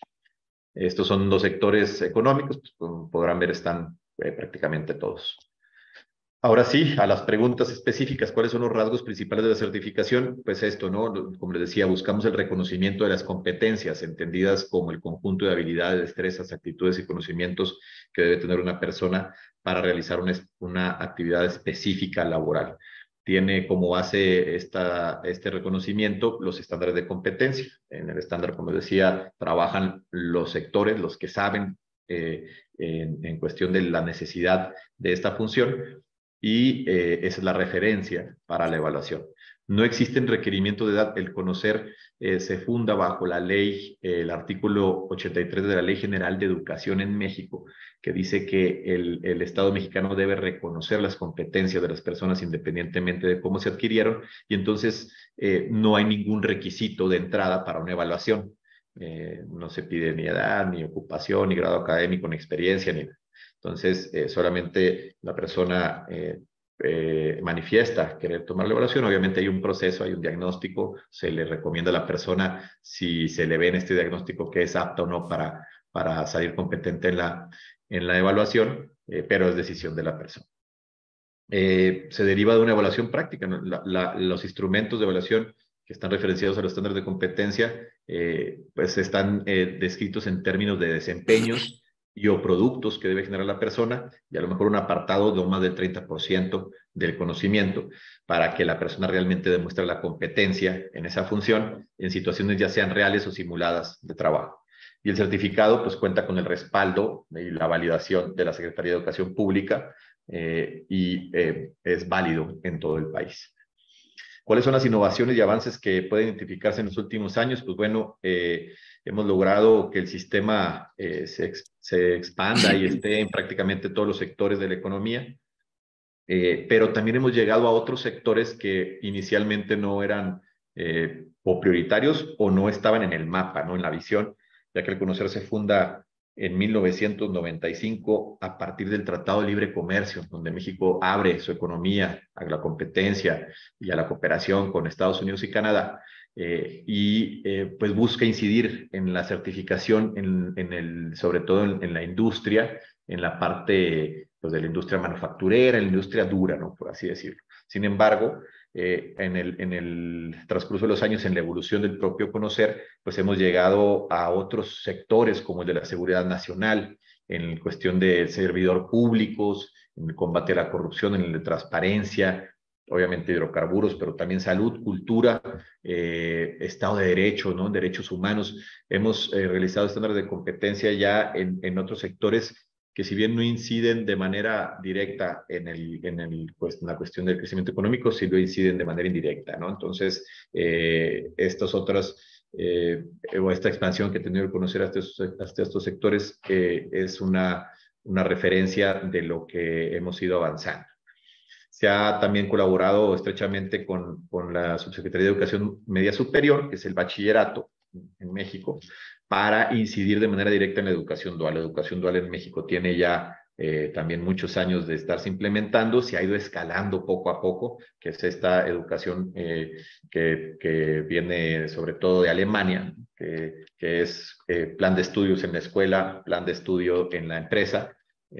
Speaker 8: Estos son dos sectores económicos, pues, como podrán ver, están prácticamente todos. Ahora sí, a las preguntas específicas, ¿cuáles son los rasgos principales de la certificación? Pues esto, ¿no? Como les decía, buscamos el reconocimiento de las competencias, entendidas como el conjunto de habilidades, destrezas, actitudes y conocimientos que debe tener una persona para realizar una actividad específica laboral. Tiene como base este reconocimiento los estándares de competencia. En el estándar, como decía, trabajan los sectores, los que saben en cuestión de la necesidad de esta función, y esa es la referencia para la evaluación. No existen requerimientos de edad. El Conocer se funda bajo la ley, el artículo 83 de la Ley General de Educación en México, que dice que el Estado mexicano debe reconocer las competencias de las personas independientemente de cómo se adquirieron, y entonces no hay ningún requisito de entrada para una evaluación. No se pide ni edad, ni ocupación, ni grado académico, ni experiencia, ni nada. Entonces, solamente la persona manifiesta querer tomar la evaluación. Obviamente hay un proceso, hay un diagnóstico, se le recomienda a la persona, si se le ve en este diagnóstico, que es apta o no para salir competente en la evaluación, pero es decisión de la persona. Se deriva de una evaluación práctica, ¿no? Los instrumentos de evaluación que están referenciados a los estándares de competencia, pues están descritos en términos de desempeños y o productos que debe generar la persona, y a lo mejor un apartado de más del 30% del conocimiento, para que la persona realmente demuestre la competencia en esa función, en situaciones ya sean reales o simuladas de trabajo. Y el certificado pues cuenta con el respaldo y la validación de la Secretaría de Educación Pública es válido en todo el país. ¿Cuáles son las innovaciones y avances que pueden identificarse en los últimos años? Pues bueno, hemos logrado que el sistema se expanda y esté en prácticamente todos los sectores de la economía, pero también hemos llegado a otros sectores que inicialmente no eran o prioritarios o no estaban en el mapa, ¿no? En la visión, ya que el Conocer se funda en 1995 a partir del Tratado de Libre Comercio, donde México abre su economía a la competencia y a la cooperación con Estados Unidos y Canadá, pues busca incidir en la certificación, sobre todo en la industria, en la parte pues, de la industria manufacturera, en la industria dura, ¿no? Por así decirlo. Sin embargo, en el transcurso de los años, en la evolución del propio Conocer, pues hemos llegado a otros sectores como el de la seguridad nacional, en cuestión de servidor públicos, en el combate a la corrupción, en el de transparencia, obviamente hidrocarburos, pero también salud, cultura, Estado de Derecho, ¿no? Derechos humanos. Hemos realizado estándares de competencia ya en otros sectores que si bien no inciden de manera directa pues, en la cuestión del crecimiento económico, sí lo inciden de manera indirecta, ¿no? Entonces, estas otras, o esta expansión que he tenido que conocer hasta estos sectores es una referencia de lo que hemos ido avanzando. Se ha también colaborado estrechamente con la Subsecretaría de Educación Media Superior, que es el bachillerato en México, para incidir de manera directa en la educación dual. La educación dual en México tiene ya también muchos años de estarse implementando, se ha ido escalando poco a poco, que es esta educación que viene sobre todo de Alemania, que es plan de estudios en la escuela, plan de estudio en la empresa,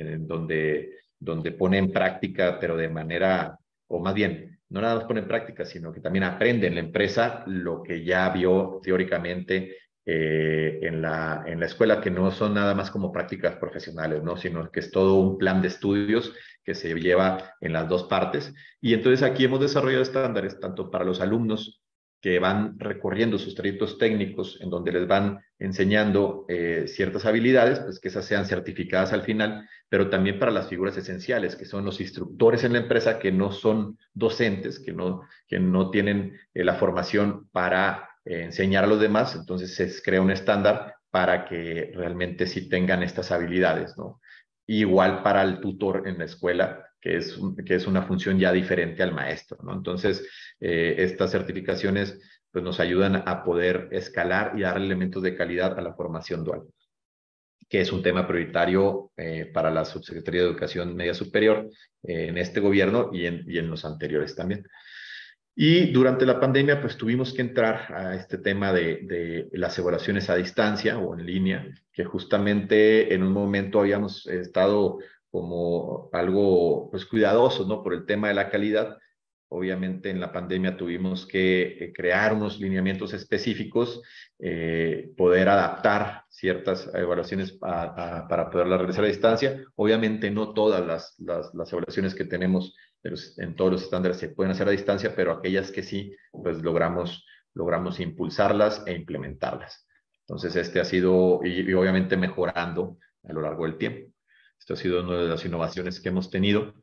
Speaker 8: donde pone en práctica, pero de manera, o más bien, no nada más pone en práctica, sino que también aprende en la empresa lo que ya vio teóricamente en la escuela, que no son nada más como prácticas profesionales, ¿no? Sino que es todo un plan de estudios que se lleva en las dos partes. Y entonces aquí hemos desarrollado estándares tanto para los alumnos que van recorriendo sus trayectos técnicos, en donde les van enseñando ciertas habilidades, pues que esas sean certificadas al final, pero también para las figuras esenciales, que son los instructores en la empresa, que no son docentes, que no tienen la formación para enseñar a los demás. Entonces se crea un estándar para que realmente sí tengan estas habilidades, ¿no? Igual para el tutor en la escuela, que es una función ya diferente al maestro, ¿no? Entonces, estas certificaciones pues, nos ayudan a poder escalar y dar elementos de calidad a la formación dual, que es un tema prioritario para la Subsecretaría de Educación Media Superior en este gobierno y en los anteriores también. Y durante la pandemia, pues tuvimos que entrar a este tema de las evaluaciones a distancia o en línea, que justamente en un momento habíamos estado como algo pues cuidadosos, ¿no? Por el tema de la calidad. Obviamente en la pandemia tuvimos que crear unos lineamientos específicos, poder adaptar ciertas evaluaciones para poderlas realizar a distancia. Obviamente no todas las evaluaciones que tenemos en todos los estándares se pueden hacer a distancia, pero aquellas que sí, pues logramos impulsarlas e implementarlas. Entonces este ha sido, y obviamente mejorando a lo largo del tiempo. Esto ha sido una de las innovaciones que hemos tenido.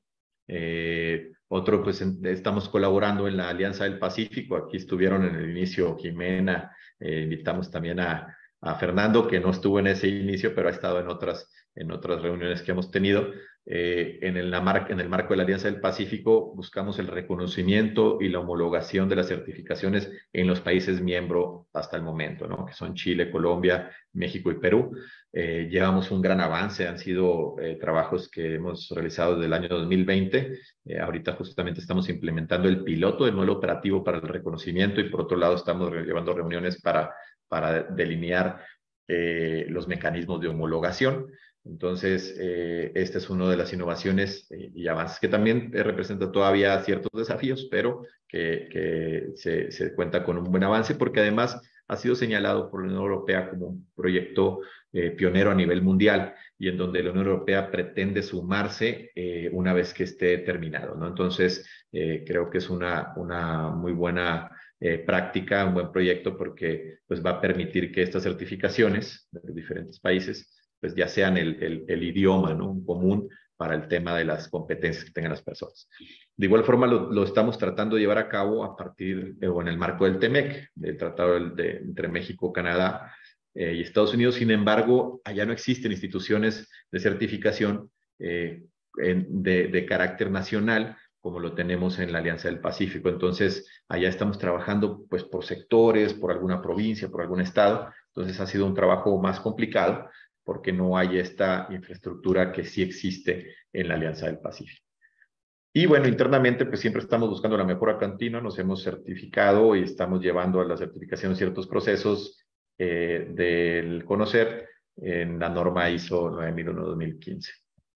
Speaker 8: Otro, pues estamos colaborando en la Alianza del Pacífico. Aquí estuvieron en el inicio Jimena, invitamos también a Fernando, que no estuvo en ese inicio, pero ha estado en otras reuniones que hemos tenido. En el marco de la Alianza del Pacífico buscamos el reconocimiento y la homologación de las certificaciones en los países miembros hasta el momento, ¿no? Que son Chile, Colombia, México y Perú. Llevamos un gran avance, han sido trabajos que hemos realizado desde el año 2020. Ahorita justamente estamos implementando el piloto del modelo operativo para el reconocimiento y por otro lado estamos llevando reuniones para delinear los mecanismos de homologación. Entonces, esta es una de las innovaciones y avances que también representa todavía ciertos desafíos, pero que se cuenta con un buen avance porque además ha sido señalado por la Unión Europea como un proyecto pionero a nivel mundial y en donde la Unión Europea pretende sumarse una vez que esté terminado, ¿no? Entonces, creo que es una muy buena práctica, un buen proyecto, porque pues, va a permitir que estas certificaciones de los diferentes países pues, ya sean el idioma, ¿no? Un común para el tema de las competencias que tengan las personas. De igual forma, lo estamos tratando de llevar a cabo a partir, o en el marco del TEMEC, del Tratado entre México, Canadá y Estados Unidos. Sin embargo, allá no existen instituciones de certificación de carácter nacional, como lo tenemos en la Alianza del Pacífico. Entonces, allá estamos trabajando pues, por sectores, por alguna provincia, por algún estado. Entonces, ha sido un trabajo más complicado, porque no hay esta infraestructura que sí existe en la Alianza del Pacífico. Y bueno, internamente pues siempre estamos buscando la mejora continua, nos hemos certificado y estamos llevando a la certificación ciertos procesos del conocer en la norma ISO 9001-2015.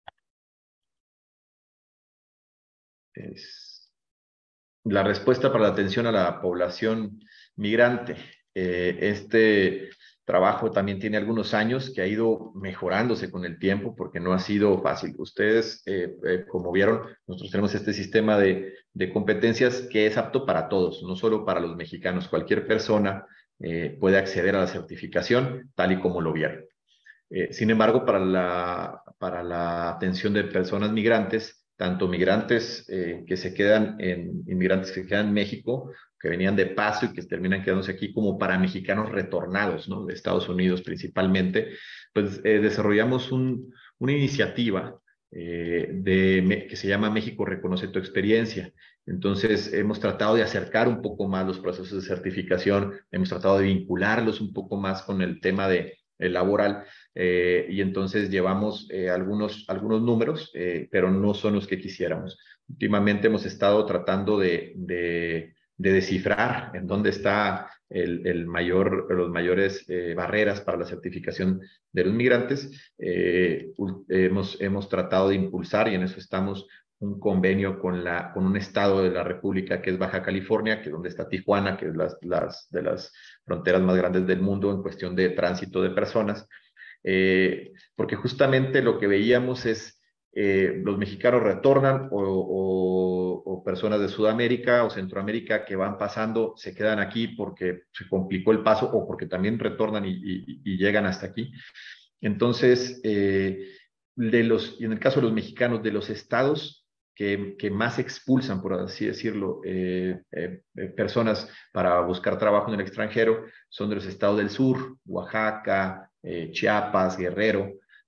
Speaker 8: La respuesta para la atención a la población migrante. Este trabajo también tiene algunos años que ha ido mejorándose con el tiempo porque no ha sido fácil. Ustedes, como vieron, nosotros tenemos este sistema de competencias que es apto para todos, no solo para los mexicanos. Cualquier persona puede acceder a la certificación tal y como lo vieron. Sin embargo, para la atención de personas migrantes, tanto migrantes que se quedan inmigrantes que se quedan en México, que venían de paso y que terminan quedándose aquí, como para mexicanos retornados, ¿no? De Estados Unidos principalmente, pues desarrollamos una iniciativa que se llama México Reconoce tu Experiencia. Entonces, hemos tratado de acercar un poco más los procesos de certificación, hemos tratado de vincularlos un poco más con el tema laboral, y entonces llevamos algunos números, pero no son los que quisiéramos. Últimamente hemos estado tratando de descifrar en dónde está los mayores barreras para la certificación de los migrantes. Hemos tratado de impulsar, y en eso estamos, un convenio con un estado de la República que es Baja California, que es donde está Tijuana, que es de las fronteras más grandes del mundo en cuestión de tránsito de personas, porque justamente lo que veíamos es los mexicanos retornan o personas de Sudamérica o Centroamérica que van pasando se quedan aquí porque se complicó el paso o porque también retornan y llegan hasta aquí. Entonces, y en el caso de los mexicanos, de los estados que más expulsan, por así decirlo, personas para buscar trabajo en el extranjero, son de los estados del sur: Oaxaca, Chiapas, Guerrero,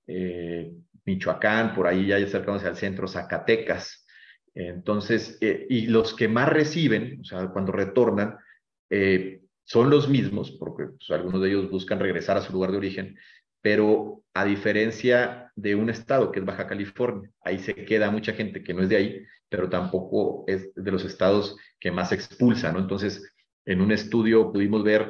Speaker 8: Michoacán, por ahí ya acercándose al centro, Zacatecas. Entonces, y los que más reciben, o sea, cuando retornan, son los mismos, porque pues, algunos de ellos buscan regresar a su lugar de origen, pero a diferencia de un estado que es Baja California, ahí se queda mucha gente que no es de ahí, pero tampoco es de los que más expulsan, ¿no? Entonces, en un estudio pudimos ver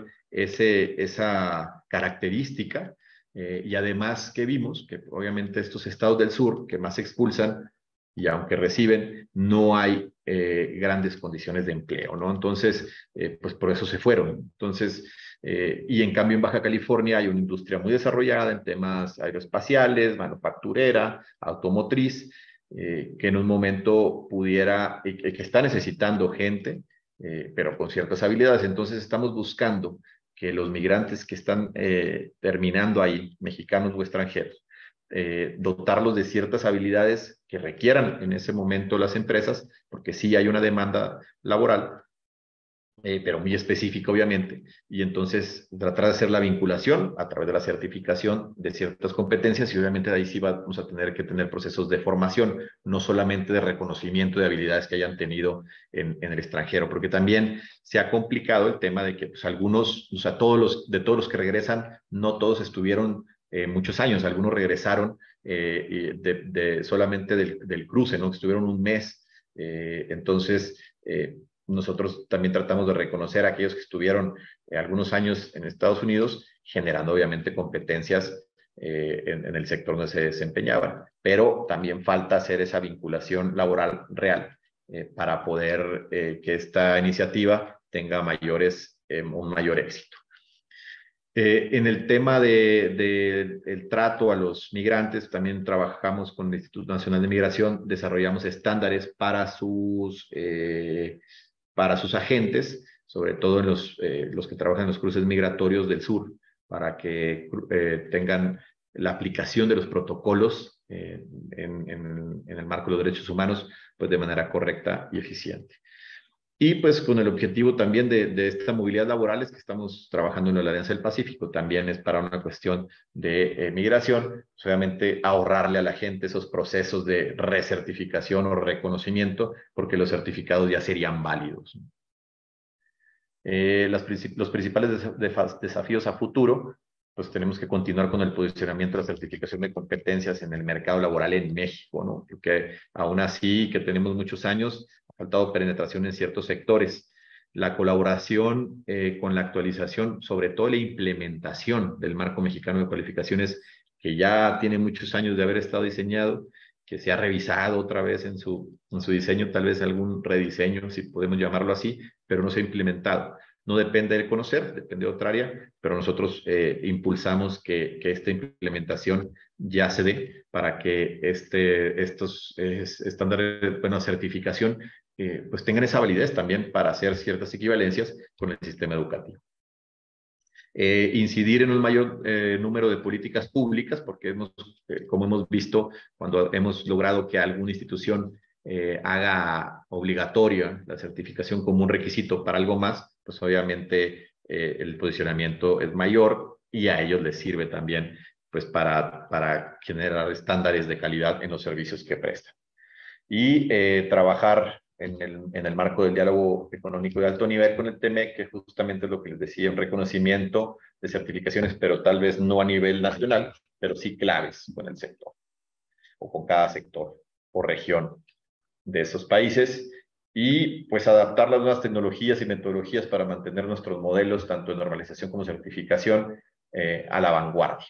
Speaker 8: esa característica, y además que vimos que obviamente estos estados del sur que más expulsan, y aunque reciben, no hay grandes condiciones de empleo, ¿no? Entonces, pues por eso se fueron. Entonces, y en cambio en Baja California hay una industria muy desarrollada en temas aeroespaciales, manufacturera, automotriz, que en un momento pudiera, que está necesitando gente, pero con ciertas habilidades. Entonces estamos buscando que los migrantes que están terminando ahí, mexicanos o extranjeros, dotarlos de ciertas habilidades que requieran en ese momento las empresas, porque sí hay una demanda laboral, pero muy específica obviamente, y entonces tratar de hacer la vinculación a través de la certificación de ciertas competencias, y obviamente de ahí sí vamos a tener que tener procesos de formación, no solamente de reconocimiento de habilidades que hayan tenido en el extranjero, porque también se ha complicado el tema de que pues, algunos, o sea, todos los que regresan, no todos estuvieron muchos años, algunos regresaron solamente del cruce, ¿no? Estuvieron un mes, entonces nosotros también tratamos de reconocer a aquellos que estuvieron algunos años en Estados Unidos, generando obviamente competencias en el sector donde se desempeñaban, pero también falta hacer esa vinculación laboral real para poder que esta iniciativa tenga un mayor éxito. En el tema de el trato a los migrantes, también trabajamos con el Instituto Nacional de Migración, desarrollamos estándares para sus agentes, sobre todo en los que trabajan en los cruces migratorios del sur, para que tengan la aplicación de los protocolos en el marco de los derechos humanos, pues de manera correcta y eficiente. Y pues con el objetivo también de esta movilidad laboral es que estamos trabajando en la Alianza del Pacífico, también es para una cuestión de migración, pues obviamente ahorrarle a la gente esos procesos de recertificación o reconocimiento, porque los certificados ya serían válidos. Los principales desafíos a futuro, pues tenemos que continuar con el posicionamiento de la certificación de competencias en el mercado laboral en México, ¿no? Porque aún así que tenemos muchos años, ha faltado penetración en ciertos sectores. La colaboración con la actualización, sobre todo la implementación del marco mexicano de cualificaciones, que ya tiene muchos años de haber estado diseñado, que se ha revisado otra vez en su diseño, tal vez algún rediseño, si podemos llamarlo así, pero no se ha implementado. No depende de conocer, depende de otra área, pero nosotros impulsamos que esta implementación ya se dé para que estos estándares de buena certificación pues tengan esa validez también para hacer ciertas equivalencias con el sistema educativo. Incidir en un mayor número de políticas públicas, porque como hemos visto, cuando hemos logrado que alguna institución haga obligatoria la certificación como un requisito para algo más, pues obviamente el posicionamiento es mayor y a ellos les sirve también pues para generar estándares de calidad en los servicios que prestan. Y trabajar en el marco del diálogo económico de alto nivel con el TEMEC, que justamente es lo que les decía, un reconocimiento de certificaciones, pero tal vez no a nivel nacional, pero sí claves con el sector, o con cada sector o región de esos países, y pues adaptar las nuevas tecnologías y metodologías para mantener nuestros modelos, tanto de normalización como certificación, a la vanguardia.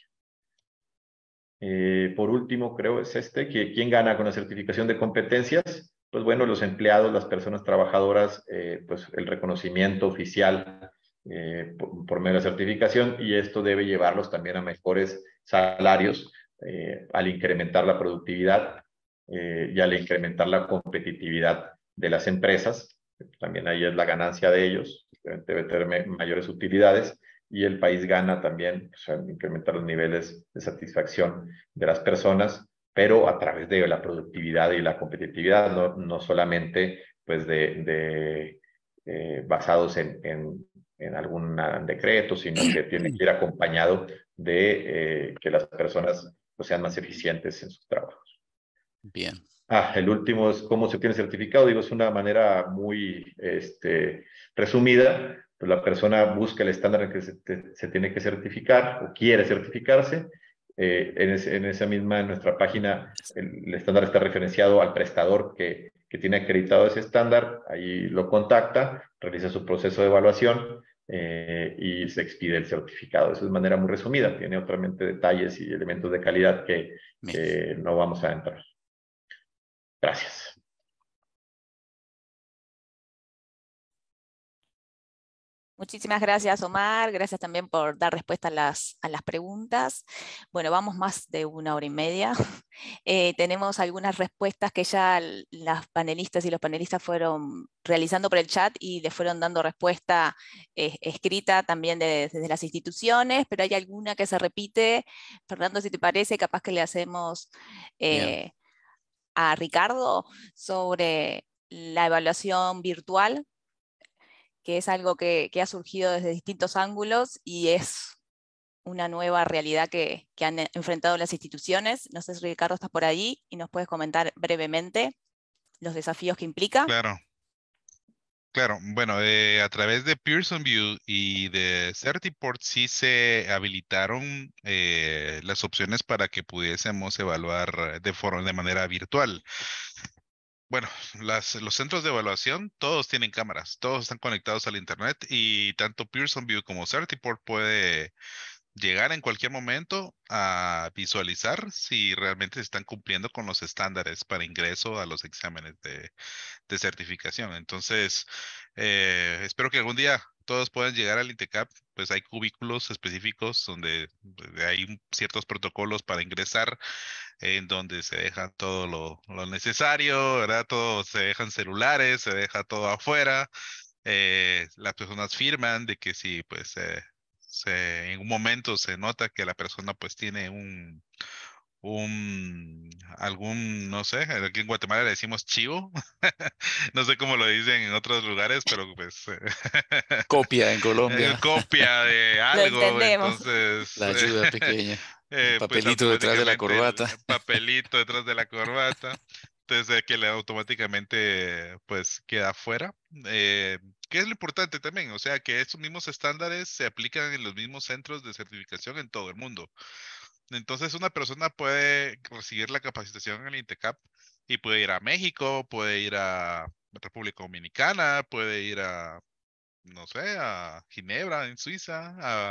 Speaker 8: Por último, creo es que ¿quién gana con la certificación de competencias? Pues bueno, los empleados, las personas trabajadoras, pues el reconocimiento oficial por medio de la certificación, y esto debe llevarlos también a mejores salarios al incrementar la productividad y al incrementar la competitividad de las empresas. También ahí es la ganancia de ellos, debe tener mayores utilidades, y el país gana también, pues, al incrementar los niveles de satisfacción de las personas, pero a través de la productividad y la competitividad, no solamente pues basados en algún decreto, sino que tiene que ir acompañado de que las personas pues, sean más eficientes en sus trabajos.
Speaker 2: Bien.
Speaker 8: El último es cómo se obtiene certificado. Digo, es una manera muy resumida. Pues la persona busca el estándar en que se tiene que certificar o quiere certificarse. En nuestra página, el estándar está referenciado al prestador que tiene acreditado ese estándar. Ahí lo contacta, realiza su proceso de evaluación y se expide el certificado. Eso es de manera muy resumida. Tiene obviamente detalles y elementos de calidad que no vamos a entrar. Gracias.
Speaker 1: Muchísimas gracias, Omar. Gracias también por dar respuesta a las preguntas. Bueno, vamos más de 1 hora y media. Tenemos algunas respuestas que ya las panelistas y los panelistas fueron realizando por el chat y le fueron dando respuesta escrita también desde las instituciones, pero hay alguna que se repite. Fernando, si te parece, capaz que le hacemos a Ricardo sobre la evaluación virtual, que es algo que ha surgido desde distintos ángulos y es una nueva realidad que han enfrentado las instituciones. No sé si Ricardo estás por ahí y nos puedes comentar brevemente los desafíos que implica.
Speaker 4: Claro, bueno, a través de Pearson VUE y de Certiport sí se habilitaron las opciones para que pudiésemos evaluar de manera virtual. Bueno, los centros de evaluación, todos tienen cámaras, todos están conectados al internet, y tanto Pearson VUE como Certiport puede llegar en cualquier momento a visualizar si realmente están cumpliendo con los estándares para ingreso a los exámenes de certificación. Entonces, espero que algún día todos puedan llegar al INTECAP, pues hay cubículos específicos donde hay ciertos protocolos para ingresar, en donde se deja todo lo necesario, ¿verdad? Todo, se dejan celulares, se deja todo afuera. Las personas firman de que si pues en un momento se nota que la persona pues tiene no sé, aquí en Guatemala le decimos chivo, no sé cómo lo dicen en otros lugares, pero pues
Speaker 2: Copia en Colombia,
Speaker 4: copia de
Speaker 1: Lo
Speaker 4: algo,
Speaker 1: entendemos.
Speaker 4: entonces
Speaker 2: la ayuda pequeña, el
Speaker 4: pues
Speaker 2: papelito detrás de la
Speaker 4: automáticamente
Speaker 2: corbata.
Speaker 4: el papelito detrás de la corbata, entonces que le automáticamente pues queda fuera. ¿Qué es lo importante también? O sea, que estos mismos estándares se aplican en los mismos centros de certificación en todo el mundo. Entonces una persona puede recibir la capacitación en el INTECAP y puede ir a México, puede ir a República Dominicana, puede ir a, no sé, a Ginebra, en Suiza,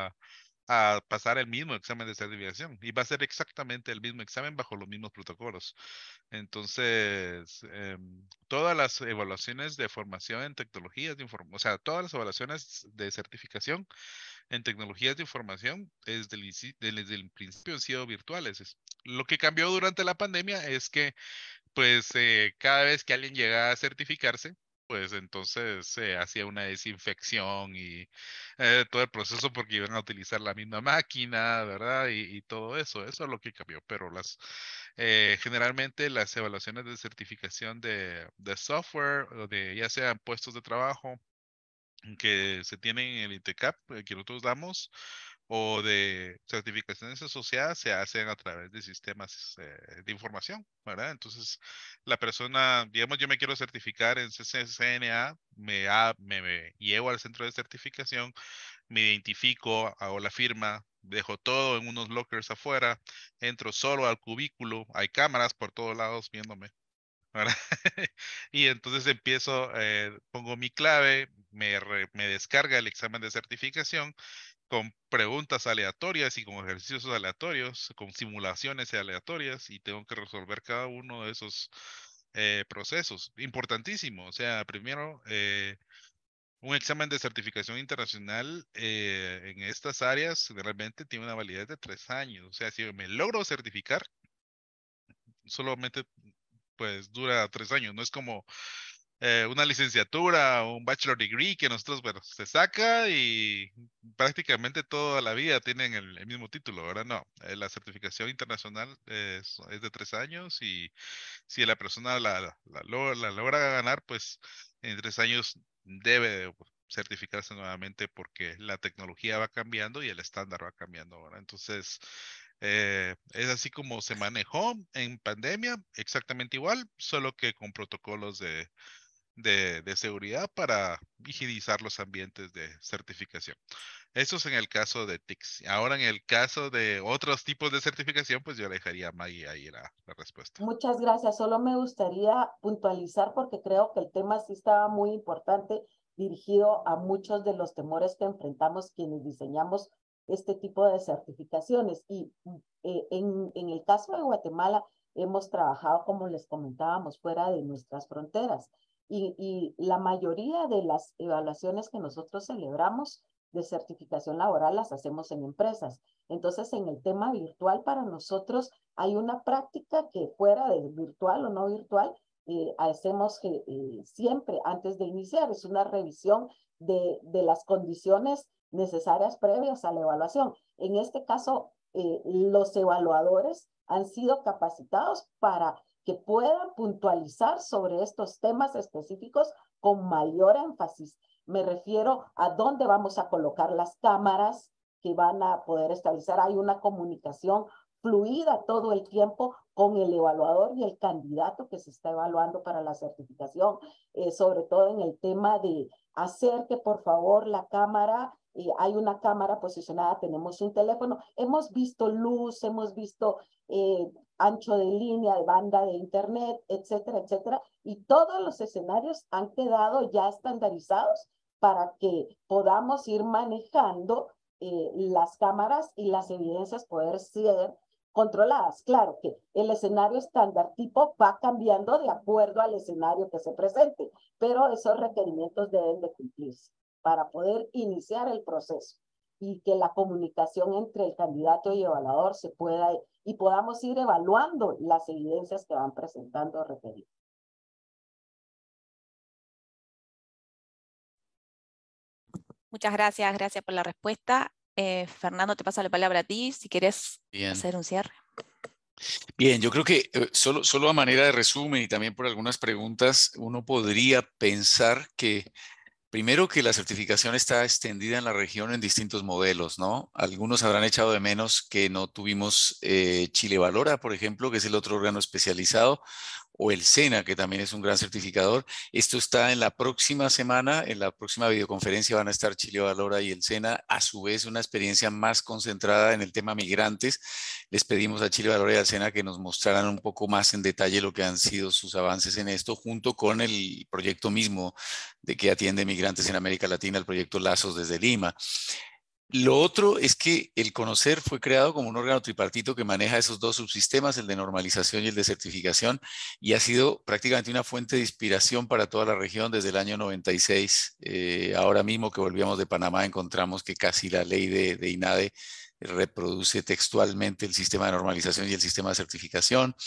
Speaker 4: a pasar el mismo examen de certificación. Y va a ser exactamente el mismo examen bajo los mismos protocolos. Entonces, todas las evaluaciones de formación en tecnologías de información, o sea, todas las evaluaciones de certificación en tecnologías de información desde el principio han sido virtuales. Lo que cambió durante la pandemia es que pues cada vez que alguien llegaba a certificarse, pues entonces se hacía una desinfección y todo el proceso porque iban a utilizar la misma máquina, ¿verdad? Y todo eso, eso es lo que cambió. Pero generalmente las evaluaciones de certificación de software o de ya sean puestos de trabajo que se tienen en el INTECAP, que nosotros damos, o de certificaciones asociadas se hacen a través de sistemas de información, ¿verdad? Entonces, la persona, digamos, yo me quiero certificar en CCNA, me llevo al centro de certificación, me identifico, hago la firma, dejo todo en unos lockers afuera, entro solo al cubículo, hay cámaras por todos lados viéndome, ¿verdad? Y entonces empiezo, pongo mi clave, me descarga el examen de certificación con preguntas aleatorias y con ejercicios aleatorios, con simulaciones aleatorias y tengo que resolver cada uno de esos procesos. Importantísimo, o sea, primero, un examen de certificación internacional en estas áreas generalmente tiene una validez de 3 años. O sea, si me logro certificar, solamente pues dura 3 años. No es como una licenciatura o un bachelor degree que nosotros, bueno, se saca y prácticamente toda la vida tienen el mismo título, ¿verdad? No, la certificación internacional es de 3 años y si la persona la logra ganar, pues en 3 años debe de certificarse nuevamente porque la tecnología va cambiando y el estándar va cambiando, ¿verdad? Entonces, es así como se manejó en pandemia, exactamente igual, solo que con protocolos de seguridad para higienizar los ambientes de certificación. Eso es en el caso de TICS. Ahora en el caso de otros tipos de certificación, pues yo le dejaría a Maggie ahí la respuesta.
Speaker 5: Muchas gracias. Solo me gustaría puntualizar porque creo que el tema sí estaba muy importante, dirigido a muchos de los temores que enfrentamos quienes diseñamos este tipo de certificaciones. Y en el caso de Guatemala hemos trabajado, como les comentábamos, fuera de nuestras fronteras. Y la mayoría de las evaluaciones que nosotros celebramos de certificación laboral las hacemos en empresas. Entonces, en el tema virtual, para nosotros hay una práctica que fuera de virtual o no virtual, hacemos siempre antes de iniciar, es una revisión de las condiciones necesarias previas a la evaluación. En este caso, los evaluadores han sido capacitados para que puedan puntualizar sobre estos temas específicos con mayor énfasis. Me refiero a dónde vamos a colocar las cámaras que van a poder estabilizar. Hay una comunicación fluida todo el tiempo con el evaluador y el candidato que se está evaluando para la certificación, sobre todo en el tema de hacer que por favor la cámara, hay una cámara posicionada, tenemos un teléfono, hemos visto luz, hemos visto ancho de línea, de banda de internet, etcétera, etcétera, y todos los escenarios han quedado ya estandarizados para que podamos ir manejando las cámaras y las evidencias poder ser controladas. Claro que el escenario estándar tipo va cambiando de acuerdo al escenario que se presente, pero esos requerimientos deben de cumplirse. para poder iniciar el proceso y que la comunicación entre el candidato y evaluador se pueda y podamos ir evaluando las evidencias que van presentando referidos.
Speaker 1: Muchas gracias, gracias por la respuesta. Fernando, te paso la palabra a ti, si quieres hacer un cierre.
Speaker 2: Bien, yo creo que solo a manera de resumen y también por algunas preguntas, uno podría pensar que primero que la certificación está extendida en la región en distintos modelos, ¿no? Algunos habrán echado de menos que no tuvimos Chile Valora, por ejemplo, que es el otro órgano especializado, o el SENA, que también es un gran certificador. Esto está en la próxima semana, en la próxima videoconferencia van a estar Chile Valora y el SENA, a su vez una experiencia más concentrada en el tema migrantes. Les pedimos a Chile Valora y al SENA que nos mostraran un poco más en detalle lo que han sido sus avances en esto, junto con el proyecto mismo de que atiende migrantes en América Latina, el proyecto Lazos desde Lima. Lo otro es que el CONOCER fue creado como un órgano tripartito que maneja esos dos subsistemas, el de normalización y el de certificación, y ha sido prácticamente una fuente de inspiración para toda la región desde el año 96. Ahora mismo que volvíamos de Panamá encontramos que casi la ley de INADE reproduce textualmente el sistema de normalización y el sistema de certificación.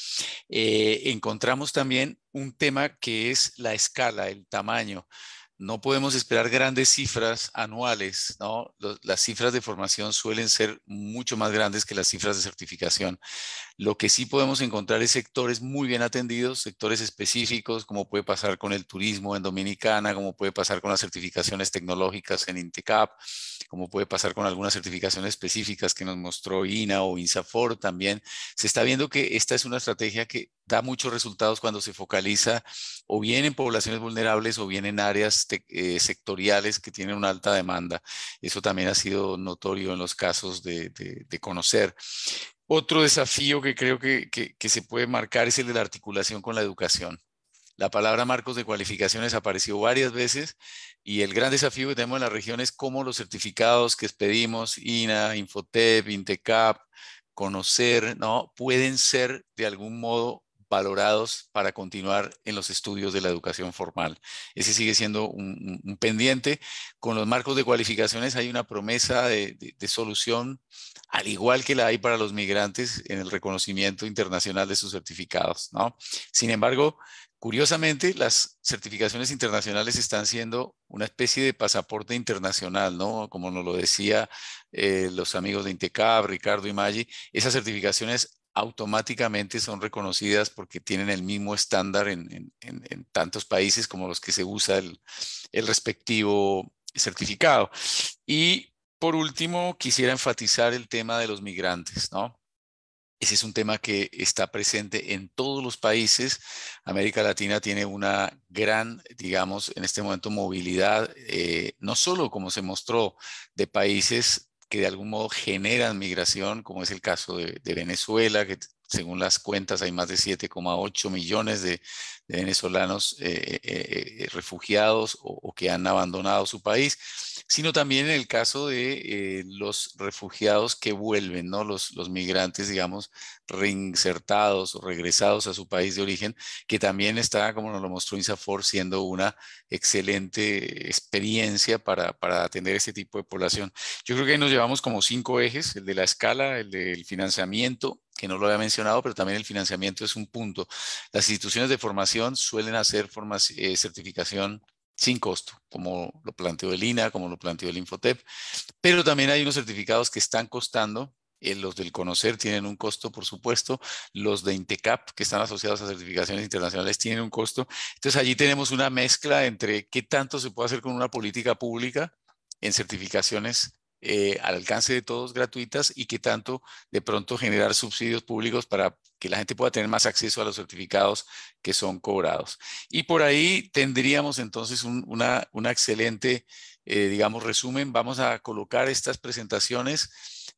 Speaker 2: Encontramos también un tema que es la escala, el tamaño. No podemos esperar grandes cifras anuales, ¿no? Las cifras de formación suelen ser mucho más grandes que las cifras de certificación. Lo que sí podemos encontrar es sectores muy bien atendidos, sectores específicos, como puede pasar con el turismo en Dominicana, como puede pasar con las certificaciones tecnológicas en INTECAP, como puede pasar con algunas certificaciones específicas que nos mostró INA o INSAFOR también. Se está viendo que esta es una estrategia que da muchos resultados cuando se focaliza o bien en poblaciones vulnerables o bien en áreas sectoriales que tienen una alta demanda. Eso también ha sido notorio en los casos de CONOCER. Otro desafío que creo que se puede marcar es el de la articulación con la educación. La palabra marcos de cualificaciones apareció varias veces y el gran desafío que tenemos en la región es cómo los certificados que expedimos, INA, Infotep, INTECAP, CONOCER, ¿no? Pueden ser de algún modo valorados para continuar en los estudios de la educación formal. Ese sigue siendo un pendiente. Con los marcos de cualificaciones hay una promesa de solución, al igual que la hay para los migrantes en el reconocimiento internacional de sus certificados, ¿no? Sin embargo, curiosamente, las certificaciones internacionales están siendo una especie de pasaporte internacional, ¿no? Como nos lo decía los amigos de INTECAP, Ricardo y Maggi, esas certificaciones automáticamente son reconocidas porque tienen el mismo estándar en tantos países como los que se usa el respectivo certificado. Y por último, quisiera enfatizar el tema de los migrantes, ¿no? Ese es un tema que está presente en todos los países. América Latina tiene una gran, digamos, en este momento movilidad, no solo como se mostró de países que de algún modo generan migración, como es el caso de Venezuela, que según las cuentas hay más de 7,8 millones de venezolanos refugiados o que han abandonado su país, sino también en el caso de los refugiados que vuelven, ¿no? Los migrantes, digamos, reinsertados o regresados a su país de origen, que también está, como nos lo mostró INSAFOR, siendo una excelente experiencia para atender ese tipo de población. Yo creo que ahí nos llevamos como 5 ejes, el de la escala, el del financiamiento, que no lo había mencionado, pero también el financiamiento es un punto. Las instituciones de formación suelen hacer certificación sin costo, como lo planteó el INA, como lo planteó el Infotep, pero también hay unos certificados que están costando. Los del CONOCER tienen un costo, por supuesto. Los de INTECAP, que están asociados a certificaciones internacionales, tienen un costo. Entonces, allí tenemos una mezcla entre qué tanto se puede hacer con una política pública en certificaciones al alcance de todos gratuitas y qué tanto de pronto generar subsidios públicos para que la gente pueda tener más acceso a los certificados que son cobrados. Y por ahí tendríamos entonces una excelente, digamos, resumen. Vamos a colocar estas presentaciones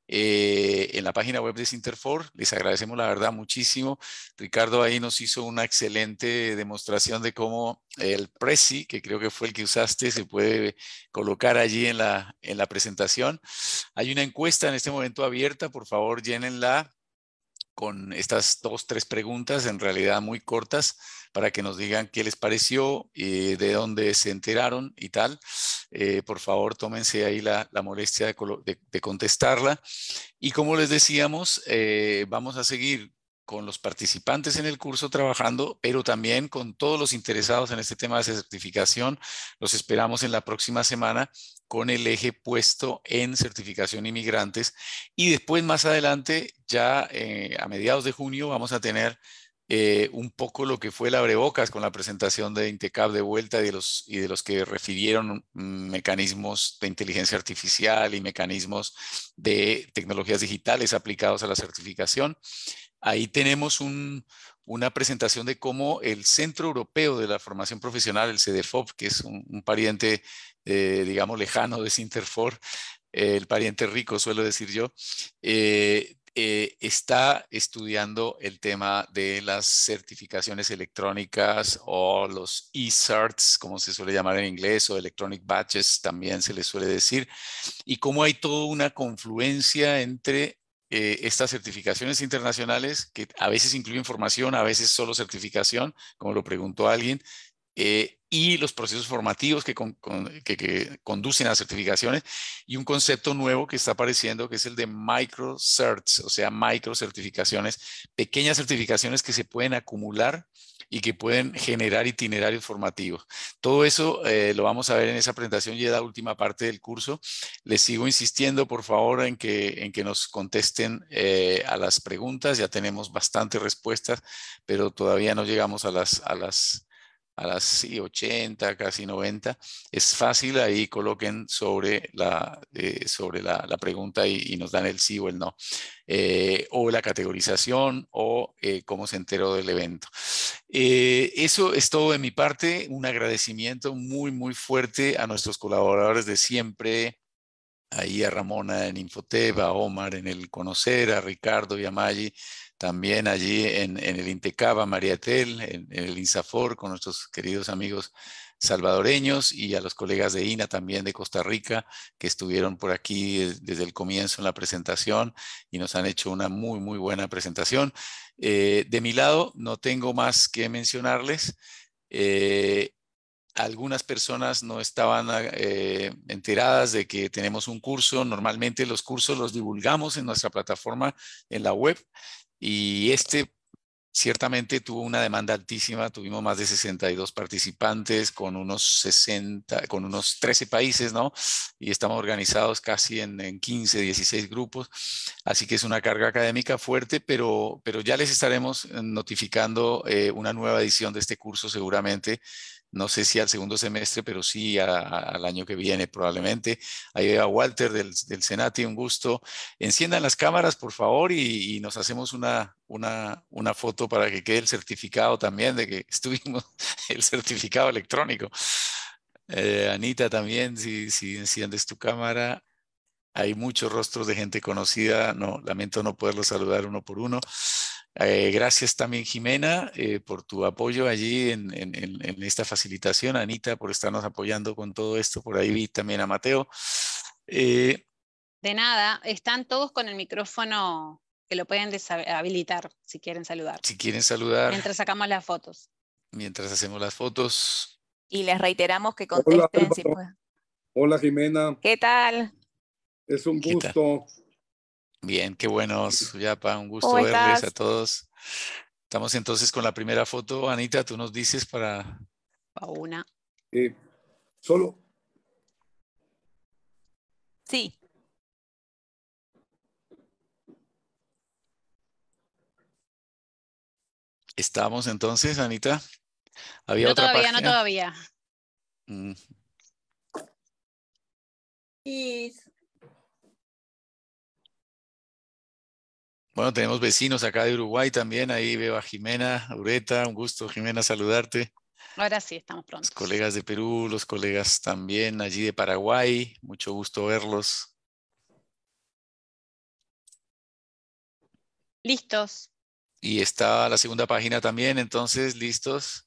Speaker 2: en la página web de Sinterfor. Les agradecemos la verdad muchísimo. Ricardo ahí nos hizo una excelente demostración de cómo el Prezi, que creo que fue el que usaste, se puede colocar allí en la presentación. Hay una encuesta en este momento abierta, por favor llénenla, con estas 2, 3 preguntas, en realidad muy cortas, para que nos digan qué les pareció, de dónde se enteraron y tal. Por favor, tómense ahí la molestia de contestarla. Y como les decíamos, vamos a seguir con los participantes en el curso trabajando, pero también con todos los interesados en este tema de certificación. Los esperamos en la próxima semana con el eje puesto en certificación inmigrantes. Y después, más adelante, ya a mediados de junio, vamos a tener un poco lo que fue el abrebocas con la presentación de INTECAP de vuelta y de los que refirieron mecanismos de inteligencia artificial y mecanismos de tecnologías digitales aplicados a la certificación. Ahí tenemos una presentación de cómo el Centro Europeo de la Formación Profesional, el CEDEFOP, que es un pariente, digamos, lejano de Sinterfor, el pariente rico, suelo decir yo, está estudiando el tema de las certificaciones electrónicas o los e-certs, como se suele llamar en inglés, o electronic badges también se les suele decir, y cómo hay toda una confluencia entre estas certificaciones internacionales, que a veces incluyen formación, a veces solo certificación, como lo preguntó alguien, y los procesos formativos que conducen a certificaciones, y un concepto nuevo que está apareciendo, que es el de micro certs, o sea, micro certificaciones, pequeñas certificaciones que se pueden acumular y que pueden generar itinerarios formativos. Todo eso lo vamos a ver en esa presentación y en la última parte del curso. Les sigo insistiendo, por favor, en que nos contesten a las preguntas. Ya tenemos bastantes respuestas, pero todavía no llegamos a las sí, 80, casi 90. Es fácil, ahí coloquen sobre la pregunta y nos dan el sí o el no. O la categorización o cómo se enteró del evento. Eso es todo de mi parte. Un agradecimiento muy, muy fuerte a nuestros colaboradores de siempre. Ahí a Ramona en Infotep, a Omar en el Conocer, a Ricardo y a Maggi también allí en el INTECAP, a María Tel en el INSAFOR con nuestros queridos amigos salvadoreños, y a los colegas de INA también de Costa Rica que estuvieron por aquí desde el comienzo en la presentación y nos han hecho una muy, muy buena presentación. De mi lado no tengo más que mencionarles. Algunas personas no estaban enteradas de que tenemos un curso. Normalmente los cursos los divulgamos en nuestra plataforma en la web, y ciertamente tuvo una demanda altísima. Tuvimos más de 62 participantes con unos 13 países, ¿no? Y estamos organizados casi en 15, 16 grupos. Así que es una carga académica fuerte, pero ya les estaremos notificando una nueva edición de este curso seguramente. No sé si al segundo semestre, pero sí al año que viene probablemente. Ahí veo a Walter del Senati, un gusto. Enciendan las cámaras, por favor, y nos hacemos una foto para que quede el certificado también de que estuvimos, el certificado electrónico. Anita también, si enciendes tu cámara. Hay muchos rostros de gente conocida. No, lamento no poderlos saludar uno por uno. Gracias también, Jimena, por tu apoyo allí en esta facilitación. Anita, por estarnos apoyando con todo esto. Por ahí vi también a Mateo.
Speaker 9: De nada, están todos con el micrófono que lo pueden deshabilitar si quieren saludar.
Speaker 2: Si quieren saludar.
Speaker 9: Mientras sacamos las fotos.
Speaker 2: Mientras hacemos las fotos.
Speaker 1: Y les reiteramos que contesten.
Speaker 10: Hola,
Speaker 1: si pueden.
Speaker 10: Hola, Jimena.
Speaker 1: ¿Qué tal?
Speaker 10: Es un gusto.
Speaker 2: Bien, qué bueno, Suyapa, un gusto verles a todos. Estamos entonces con la primera foto. Anita, tú nos dices para...
Speaker 9: Una.
Speaker 10: Solo.
Speaker 1: Sí.
Speaker 2: ¿Estamos entonces, Anita? ¿Había
Speaker 9: No
Speaker 2: otra
Speaker 9: todavía,
Speaker 2: página?
Speaker 9: no todavía.
Speaker 2: Bueno, tenemos vecinos acá de Uruguay también. Ahí veo a Jimena Ureta. Un gusto, Jimena, saludarte.
Speaker 9: Ahora sí, estamos prontos.
Speaker 2: Los colegas de Perú, los colegas también allí de Paraguay. Mucho gusto verlos.
Speaker 9: Listos.
Speaker 2: Y está la segunda página también, entonces, ¿listos?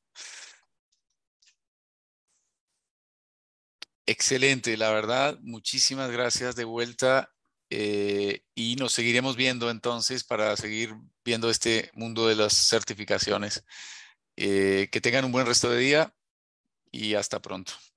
Speaker 2: Excelente, la verdad, muchísimas gracias de vuelta. y nos seguiremos viendo entonces para seguir viendo este mundo de las certificaciones. Que tengan un buen resto de día y hasta pronto.